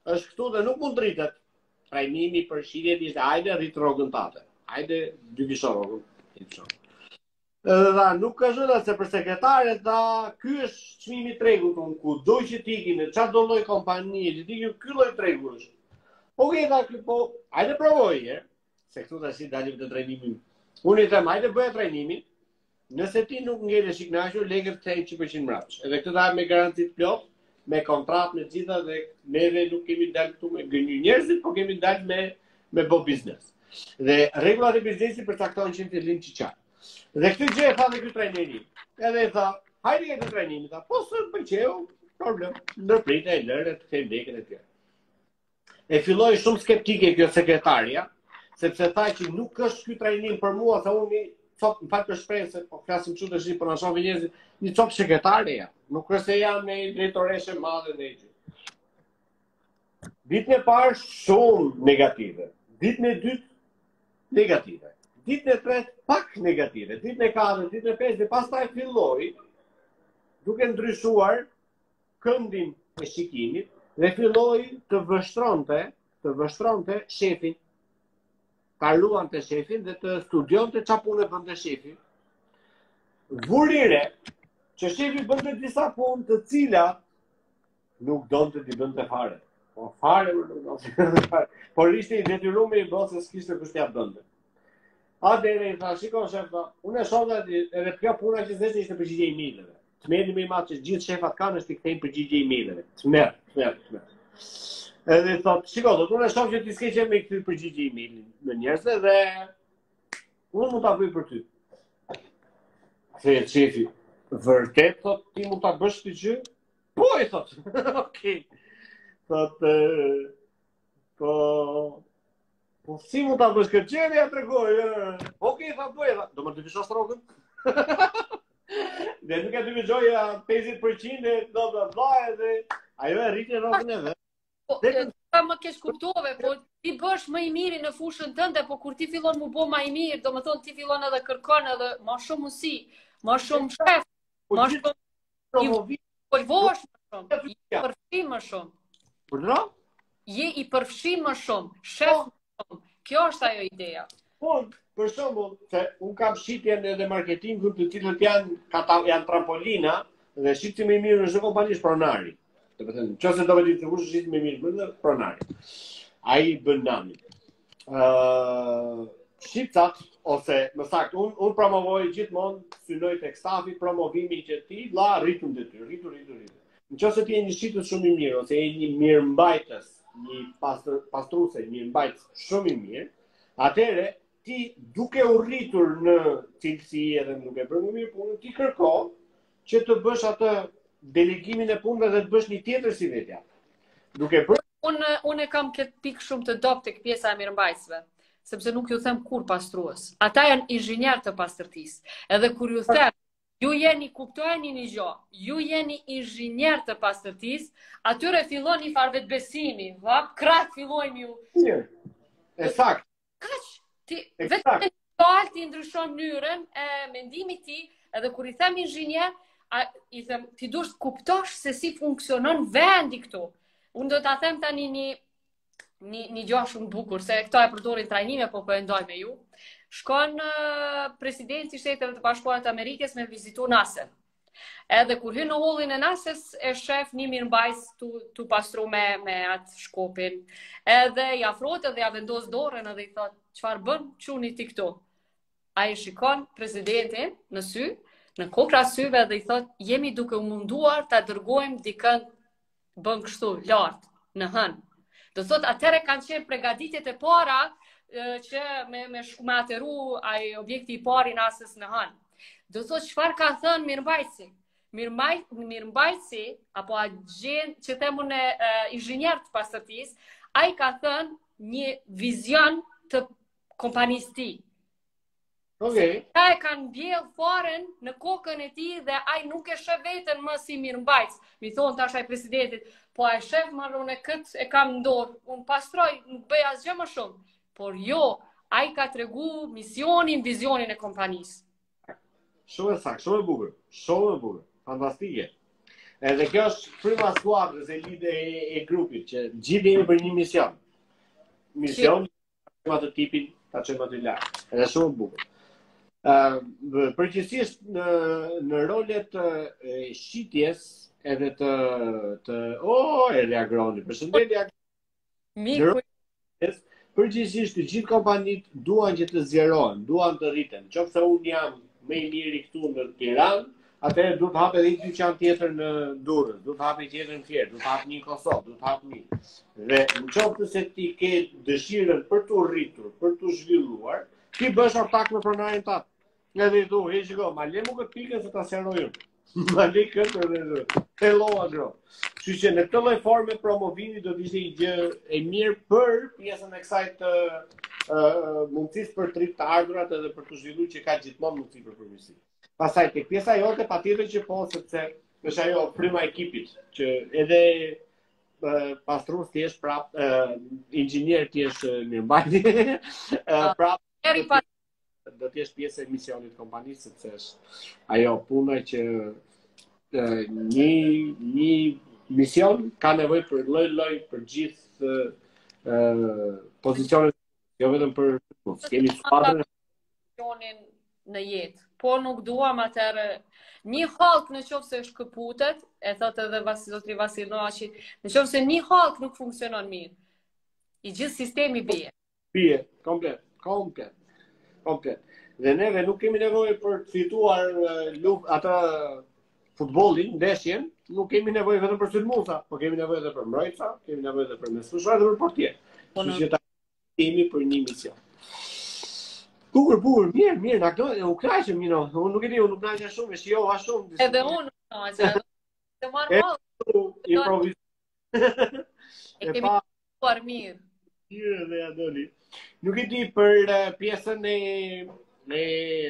është këtu dhe nuk mund të rritet. Trajnimi për shitjet ishte hajde rrit rrogën tate. Hajde 2 vishor rrogën. Edhe tha, nuk është edhe se për sekretaret tha, ky është çmimi i tregut, ku do që t'ikin, çfarë do lloj kompanie, që t'ikin ky lloj tregu është. Okej, tha ky po, hajde provoj, se këtu tash dalim të trajnimin. Unë i them, hajde bëj trajnimin. Nëse ti nuk ngelesh i kënaqur, lekët të 100% mbrapsht. Edhe këtë dha me garanci të plot, me kontratë me gjitha dhe neve nuk kemi dalë këtu me gënjy njerëzit, po kemi dalë me bo biznes. Dhe rregullat e biznesit përcaktojnë që në fillim çiçar. Dhe këtë gjë e tha dhe ky trajneri. Edhe i tha, hajde këtë trajnimin, tha, po s'e pëlqeu, problem, ndërprite e lërë të kem lekën e tjera. E filloi shumë skeptike kjo sekretarja, sepse tha që nuk është ky trajnim për mua, tha unë cop, më falë për shprehjen se po flasim kështu tash po na shohin njerëzit, një cop sekretare ja. Nuk është se jam me drejtoreshe madhe në gjë. Ditën e parë shumë negative. Ditën e dytë negative. Ditën e tretë pak negative. Ditën e katërt, ditën e pestë dhe pastaj filloi duke ndryshuar këndin e shikimit dhe filloi të vështronte shefin. Ta luante shefin dhe të studionte çfarë punë bënte shefi. Vurire që shefi bënte disa punë të cilat nuk donte t'i bënte fare. Po fare nuk donte fare. Por ishte i detyruar i bëj se s'kishte kush t'ia bënte. Atëherë i tha, shikoj shef, unë e shoh edhe kjo puna që zeshte ishte përgjigje e emailëve. Tmerri më i madh që gjithë shefat kanë është i kthejnë përgjigje e emailëve. Tmerr. Edhe thot, shiko, unë e shoh që ti s'ke qenë me këtë përgjigje emailin në njerëzve dhe unë mund ta bëj për ty. Se shefi, vërtet thot ti mund ta bësh ti gjë? Po i thot. Okej. Thot po si mund ta bësh këtë gjë, ja tregoj. Okej, tha bëj. Do më të vishosh rrogën? Dhe nuk e të vizhoja 50% dhe bla bla bla edhe ajo e rriti rrogën e vet. Po, më kesh kuptove, po ti bësh më i miri në fushën tënde, po kur ti fillon mu bo më i mirë, do më thonë ti fillon edhe kërkon edhe ma shumë musi, ma shumë shef, ma shumë i përvosh më shumë, je i përfshim më shumë. Përra? Je i përfshim më shumë, shef më shumë. Kjo është ajo ideja. Po, për shembull, se unë kam shitjen edhe marketingun të cilët janë trampolina dhe shitje më i mirë në çdo kompani është pronari. Do të thënë, nëse do të ditë kush është më mirë bën pronari. Ai bën namin. Shqiptat ose më saktë unë promovoj gjithmonë synoj tek stafi promovimin që ti vlla rritun detyr, rritur. Nëse ti je një shitës shumë i mirë ose je një mirëmbajtës, një pastruese, një mbajtës shumë i mirë, atëherë ti duke u rritur në cilësi edhe duke bërë më mirë punën, ti kërko që të bësh atë delegimin e punëve dhe të bësh një tjetër si vetja. Duke bërë Unë kam këtë pikë shumë të dobët tek pjesa e mirëmbajtësve, sepse nuk ju them kur pastrues. Ata janë inxhinier të pastërtisë. Edhe kur ju them, ju jeni kuptojeni një gjë, ju jeni inxhinier të pastërtisë, atyre fillon një farë vetbesimi, krah fillojnë ju. E sakt. Kaq, ti vetëm ti ndryshon mënyrën e mendimit ti, edhe kur I them inxhinier, I them, ti duhet të kuptosh se si funksionon vendi këtu. Unë do ta them tani një gjë shumë bukur, se këto e përdorin trajnime, po e ndoj me ju. Shkon presidenti I Shteteve të Bashkuara të Amerikës me vizitu NASA-n. Edhe kur hyn në hollin e NASA-s, e shef një mirëmbajtës tu pastru me atë shkopin. Edhe I afrohet edhe ja vendos dorën edhe I thot, çfarë bën çuni ti këtu? Ai shikon presidentin në sy, në kokra syve dhe I thot, jemi duke u munduar ta dërgojmë dikën bën kështu, lart, në hën. Do thot, atëre kanë qenë përgatitjet e para që me ateru ai objekti I parë I NASA-s në hën. Do thot, çfarë ka thënë mirëmbajtësi? Mirëmbajtësi, apo agent që themun inxhinier të pastërtisë, ai ka thënë një vizion të kompanisë tij. Okay. Ata e kanë mbjell faren në kokën e tij dhe ai nuk e sheh veten më si mirëmbajtës. Mi thon tash ai presidentit, po ai shef marrën e kët e kam në dorë, unë pastroj, nuk bëj asgjë më shumë. Por jo, ai ka tregu misionin, vizionin e kompanisë. Shumë e saktë, shumë e bukur, fantastike. Edhe kjo është prima skuadrës e lidhe e grupit, që gjithë jemi për një mision. Mision, ta qëmë atë tipin, ta qëmë atë lartë. Edhe shumë bukur. Përgjithsisht në rolet shqitjes edhe edhe Agroni, përshëndetje Mirë, përgjithsisht të gjithë kompanit duan që të zjerohen, duan të rriten. Qoftë se unë jam më i miri këtu në Tiranë, atëherë duhet të hapë edhe një dyqan tjetër në Durrës, duhet të hapë tjetër në Fier, duhet të hapë një në Kosovë, duhet të hapë një. Dhe në qoftë se ti ke dëshirën për të rritur, për të zhvilluar, ti bësh ortak me pronarin tat. Edhe i thu, e shiko, ma le mu këtë pikën se ta sjaroj unë. Ma le këtë dhe hello agro. Kështu që në këtë lloj forme promovimi do të ishte një gjë e mirë për pjesën e kësaj të mundësisë për të të ardhurat edhe për të zhvilluar që ka gjithmonë mundësi për përmirësim. Pastaj tek pjesa jote patjetër që po, sepse është ajo fryma e ekipit, që edhe pastrues ti je prap, inxhinier ti je mirëmbajtje, prap do të jesh pjesë e misionit të kompanisë, sepse është ajo puna që një mision ka nevojë për lloj-lloj për gjithë pozicionet, jo vetëm për kemi skuadrën në jetë. Po nuk duam atëherë një hallk në qoftë se shkëputet, e thotë edhe zotri Vasilnoçi, në qoftë se një hallk nuk funksionon mirë, i gjithë sistemi bie. Bie, komplet. Dhe neve nuk kemi nevojë për të fituar atë futbollin, ndeshjen, nuk kemi nevojë vetëm për sulmuesa, por kemi nevojë edhe për mbrojtësa, kemi nevojë edhe për mesfushar dhe për portier. Kështu që ta kemi për një mision. Bukur, mirë, na këto u kënaqem mino. Unë nuk e di, unë nuk kënaqem shumë, e shijova shumë. Edhe unë kënaqem. Të marr mall. Improviz. E kemi parë mirë. Mirë dhe ja doli. Nuk e di për pjesën e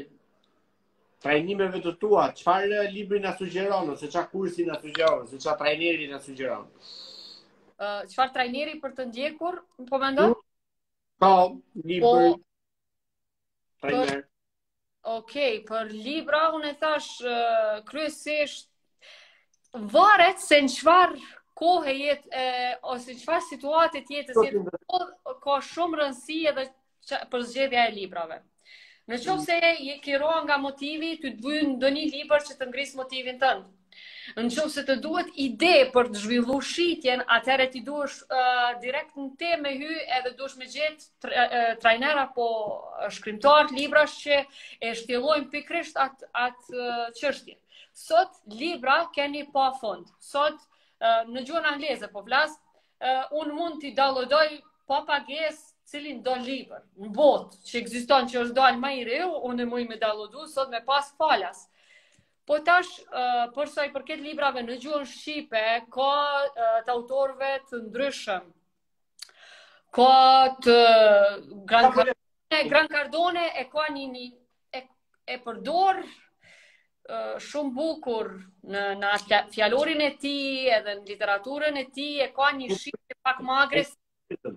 trajnimeve të tua, çfarë libri na sugjeron ose çfarë kursi na sugjeron, ose çfarë trajneri na sugjeron? Çfarë trajneri për të ndjekur, po mendon? Po, libër. Trajner. Okej, për libra unë e thash kryesisht varet se në çfarë kohë jetë ose në çfarë situate të jetës jetë, ka shumë rëndësi edhe për zgjedhja e librave. Në qoftë se ke roa nga motivi, ty të vjen ndonjë libër që të ngris motivin tënd. Në qoftë se të duhet ide për të zhvilluar shitjen, atëherë ti duhesh direkt në temë hy edhe duhesh me gjetë trajner apo shkrimtar të librash që e shtjellojnë pikërisht atë çështje. Sot libra keni pa fund. Sot në gjuhën angleze po flas, unë mund t'i downloadoj pa pagesë cilin do libër në botë që ekziston, që është dalë më i reu, unë e muj me downloadu sot me pas falas. Po tash, për sa i përket librave në gjuhën shqipe, ka të autorëve të ndryshëm. Ka të Gran Cardone e ka e përdor shumë bukur në fjalorin e tij edhe në literaturën e tij, e ka një shitje pak më agresive.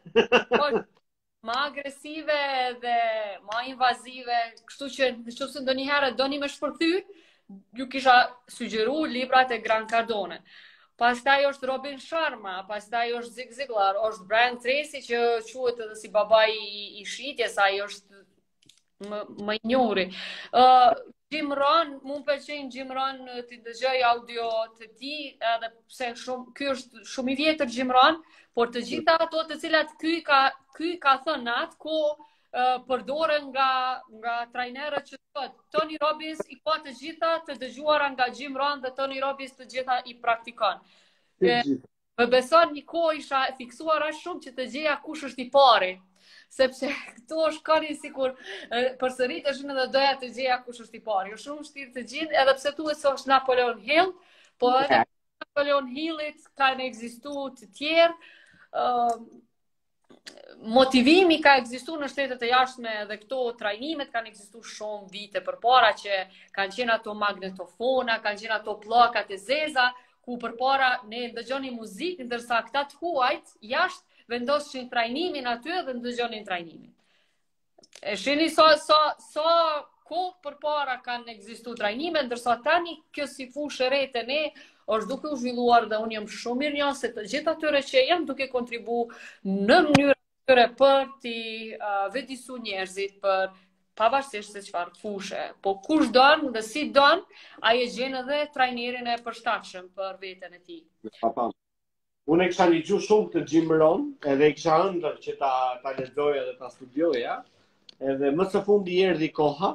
Më agresive dhe më invazive, kështu që nëse ndonjëherë doni më shpërthy, ju kisha sugjeru librat e Gran Cardone. Pastaj është Robin Sharma, pastaj është Zig Ziglar, është Brian Tracy që quhet edhe si babai i shitjes, ai është më i njohur. Jim Rohn, mu pëlqen Jim Rohn të dëgjoj audio të tij, edhe pse ky është shumë i vjetër Jim Rohn, por të gjitha ato të cilat ky ka thënë atë kohë përdoren nga trajnerët që thotë. Tony Robbins i ka të gjitha të dëgjuara nga Jim Rohn dhe Tony Robbins të gjitha i praktikon. Më beson një kohë isha fiksuar aq shumë që të gjeja kush është i pari. Sepse këto shkoni sikur përsëriteshin edhe doja të gjeja kush është i pari. Është shumë vështirë të gjej, edhe pse thuhet se është Napoleon Hill, po edhe Napoleon Hillit kanë ekzistuar të tjerë. Motivimi ka ekzistuar në shtetet e jashtme dhe këto trajnimet kanë ekzistuar shumë vite përpara, që kanë qenë ato magnetofona, kanë qenë ato pllakat e zeza, ku përpara ne dëgjonin muzikë, ndërsa këta të huajt jashtë vendoshin trajnimin aty dhe ndëgjonin trajnimin. E shihni sa kohë përpara kanë ekzistuar trajnime, ndërsa tani kjo si fushë e re te ne është duke u zhvilluar dhe unë jam shumë mirë njohës se të gjithë atyre që janë duke kontribu në mënyrë atyre për t'i vëdësu njerëzit për pavarësisht se çfarë fushë. Po kush don dhe si don, ai e gjen edhe trajnerin e përshtatshëm për veten e tij. Unë e kisha ligju shumë të Jim Rohn, edhe i kisha ëndër që ta lexoja dhe ta studioja, edhe më së fundi erdhi koha,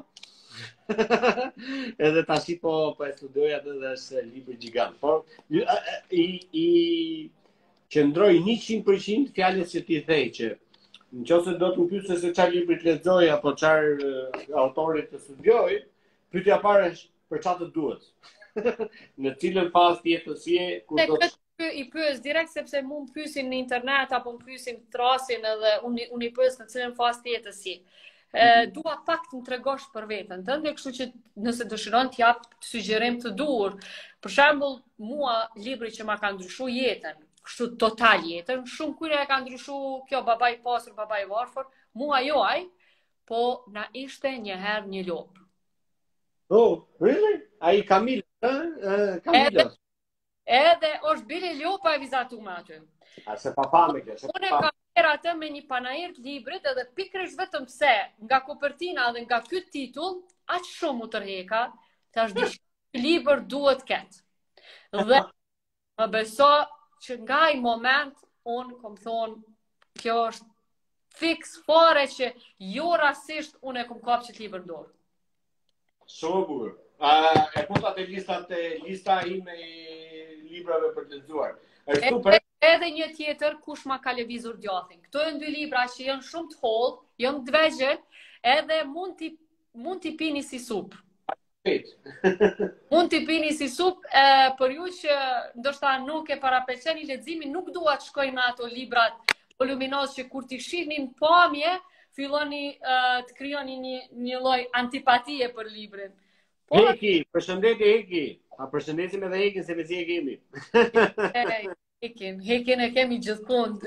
edhe tash po e studioja atë dhe është libër gjigant. Por i qëndroj 100% fjalës që ti thej që nëse do të më pyesë se çfarë libri të lexoj apo çfarë autorit të studioj, pyetja e parë është për çfarë të duhet. Në cilën fazë të jetës je, kur do të i pyes direkt sepse mu më pyesin në internet apo më pyesin trasin edhe unë i pyes në cilën fazë të jetës je. Dua pak të më tregosh për veten tënde, kështu që nëse dëshiron të jap sugjerim të duhur. Për shembull, mua libri që ma ka ndryshuar jetën, kështu total jetën, shumë kujna e ka ndryshuar kjo babai i pasur, babai i varfër, mua jo ai, po na ishte një herë një lop. Oh, really? Ai Kamil, Kamil. Edhe është bile lopa e vizatu me aty. A se papa me kjo. Unë e kam bërë atë me një panajër të librit edhe pikërisht vetëm pse nga kopertina dhe nga ky titull aq shumë u tërheka, tash di që libër duhet ketë. Dhe më beso që nga ai moment unë kom thonë kjo është fix fare që jo rastisht unë e kom kapë që të libër dorë. Shumë bukur. E puta të lista ime e librave për të lexuar. Është super. Edhe një tjetër kush ma ka lëvizur djathin. Këto janë dy libra që janë shumë të hollë, janë të vegjël, edhe mund t'i pini si supë. Mund t'i pini si supë, për ju që ndoshta nuk e parapelqeni leximin, nuk dua të shkoj me ato librat voluminoz që kur t'i shihni në pamje, filloni të krijoni një lloj antipatie për librin. Heki, përshëndetje Heki. A përshëndesim edhe Hekin se vezi e kemi. Hekin e kemi gjithkund.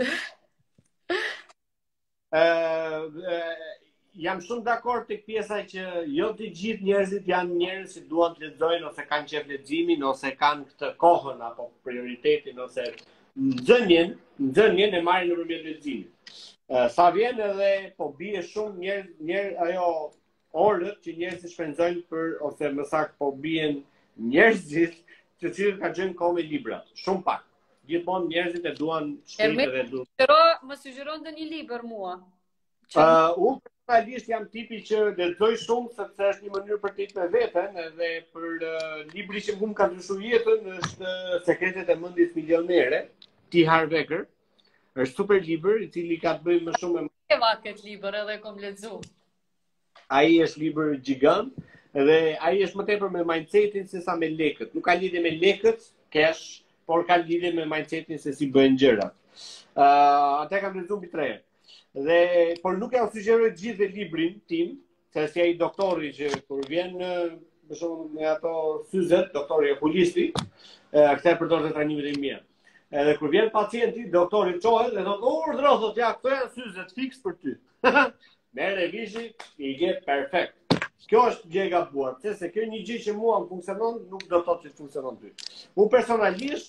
Jam shumë dakord tek pjesa që jo të gjithë njerëzit janë njerëz që duan të lexojnë ose kanë qef leximin ose kanë këtë kohën apo prioritetin ose nxënjen e marrin nëpërmjet leximit. Sa vjen edhe po bie shumë njerëz ajo orët që njerëzit shpenzojnë për ose më saktë po bien njerëzit të cilët kanë qenë kohë me librat. Shumë pak. Gjithmonë njerëzit e duan shkritë dhe duan. Më sugjeron ndonjë libër mua. Unë personalisht jam tipi që lexoj shumë sepse është një mënyrë për të qenë me veten edhe për libri që më ka ndryshuar jetën është Sekretet e mendjes milionere, T. Harv Eker. Është super libër i cili ka të bëjë më shumë me këtë libër edhe kom lexuar. Ai është libër gjigant dhe ai është më tepër me mindsetin se sa me lekët. Nuk ka lidhje me lekët, cash, por ka lidhje me mindsetin se si bëhen gjërat. Atë kam lexuar mbi 3 herë. Por nuk e sugjeroj gjithë librin tim, se si ai doktori që kur vjen për shembull me ato syzet, doktori okulisti, këtë e përdor të trajnimet e mia. Edhe kur vjen pacienti, doktori çohet dhe thotë, "Urdhro, thotë, ja, këto janë syzet fiks për ty." Merë vishi, i gjet perfekt. Kjo është gjë e gabuar, se kjo një gjë që mua më funksionon, nuk do të thotë që funksionon ty. Unë personalisht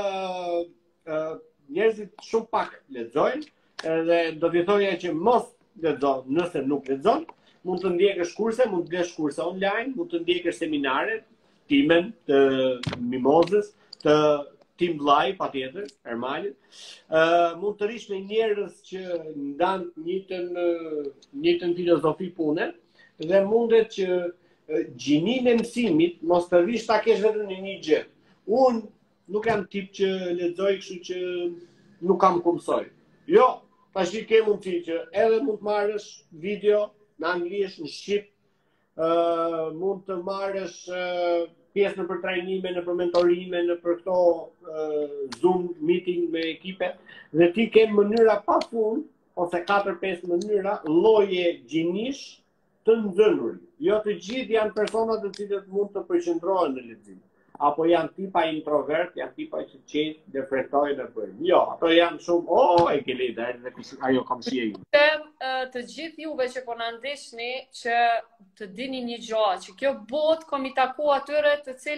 njerëzit shumë pak lexojnë, edhe do t'i thoja që mos lexon, nëse nuk lexon, mund të ndjekësh kurse, mund të blesh kurse online, mund të ndjekësh seminare, timen të Mimozës, të Tim Vllai, patjetër, Ermalit. Mund të rish me njerëz që ndan njëjtën filozofi pune dhe mundet që gjininë e mësimit mos të rish ta kesh vetëm në një gjë. Unë nuk jam tip që lexoj kështu që nuk kam ku mësoj. Jo, tash i ke mundësi që edhe mund të marrësh video në anglisht, në shqip, mund të marrësh pjesë në për trajnime, në për mentorime, në për këto Zoom meeting me ekipe, dhe ti ke mënyra pa fund, ose 4-5 mënyra, lloje gjinish të nxënur. Jo të gjithë janë persona të cilët mund të përqendrohen në lexim. Apo janë tipa introvert, janë tipa që qenë dhe fretojnë dhe bëjnë. Jo, ato janë shumë, e ke lejda, edhe ajo kam si e ju. Të gjithë juve që po na ndihni që të dini një gjë, që kjo botë kom i taku atyre të cilët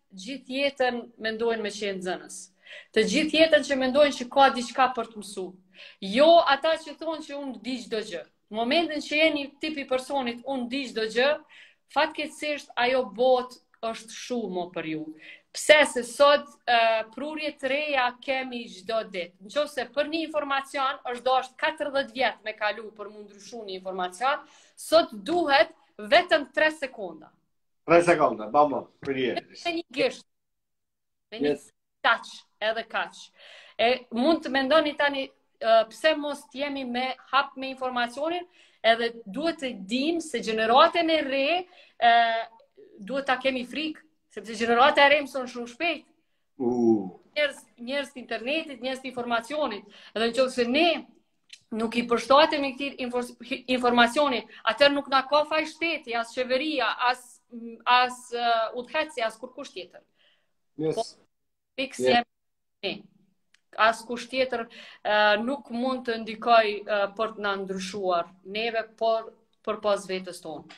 gjithë jetën mendojnë me qenë nxënës. Të gjithë jetën që mendojnë që ka diçka për të mësuar. Jo ata që thonë që unë di çdo gjë. Në momentin që jeni tipi personit unë di çdo gjë, fatkeqësisht ajo botë është shumë për ju. Pse se sot prurje të reja kemi çdo ditë. Nëse për një informacion është dashur 40 vjet me kalu për mu ndryshu një informacion, sot duhet vetëm 3 sekonda. 3 sekonda, bamo, për njerëz. Me një gisht, me një kaq, edhe kaq. Mund të mendoni tani pse mos jemi me hap me informacionin, edhe duhet të dim se gjeneratën e re duhet ta kemi frikë, sepse gjenerata e re mëson shumë shpejt. Njerëz të internetit, njerëz të informacionit. Edhe nëse ne nuk i përshtatemi këtij informacioni, atëherë nuk na ka faj shteti, as qeveria, as udhëheci, as kurkush tjetër. Yes. Fiks jemi ne. As kush tjetër nuk mund të ndikoj për të na ndryshuar neve, por për pas vetës tonë.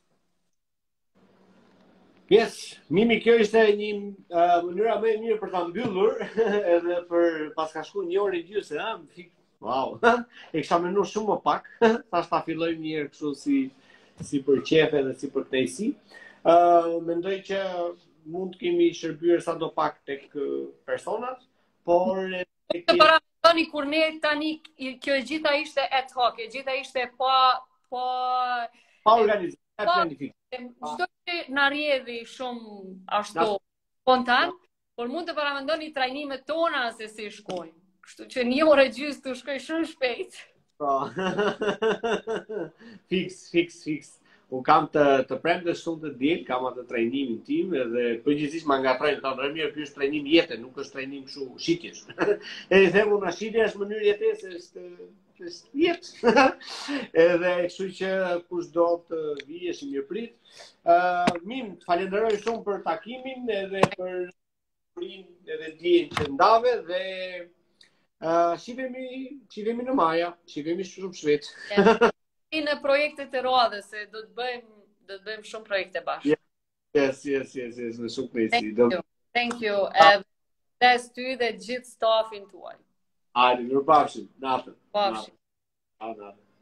Yes, Mimi, kjo ishte një mënyra më e mirë për ta mbyllur, edhe për pas ka shku 1 orë e gjysmë, ha? Wow. E kisha menuar shumë më pak. Tash ta fillojmë një herë kështu si për qefe dhe si për kënaqësi. Mendoj që mund të kemi shërbyer sado pak tek personat, por të paramendoni kur ne tani kjo e gjitha ishte ad hoc, e gjitha ishte pa organizim, pa planifikim. Çdo që na rrjedhi shumë ashtu spontan, por mund të paramendoni trajnimet tona se si shkojnë. Kështu që 1 orë e gjysmë të shkoj shumë shpejt. Po. Fiks. Unë kam të premtes shumë të diel, kam atë trajnimin tim edhe përgjithsisht më ngatrojnë thonë Ramir, ky është trajnim jete, nuk është trajnim kështu shitjesh. Edhe them unë shitja është mënyrë jetese, është jetë. Edhe kështu që kush do të vijesh i mirëprit. Mim, të falenderoj shumë për takimin edhe për edhe dijen që ndave dhe shihemi në Maja, shihemi shumë shpejt. Në projektet e radhës, se do të bëjmë shumë projekte bashkë. Yes, me shumë kënaqësi. Thank you. Des ty dhe gjithë stafin tuaj. Hajde, mirupafshim. Natën. Pafshim. Natën.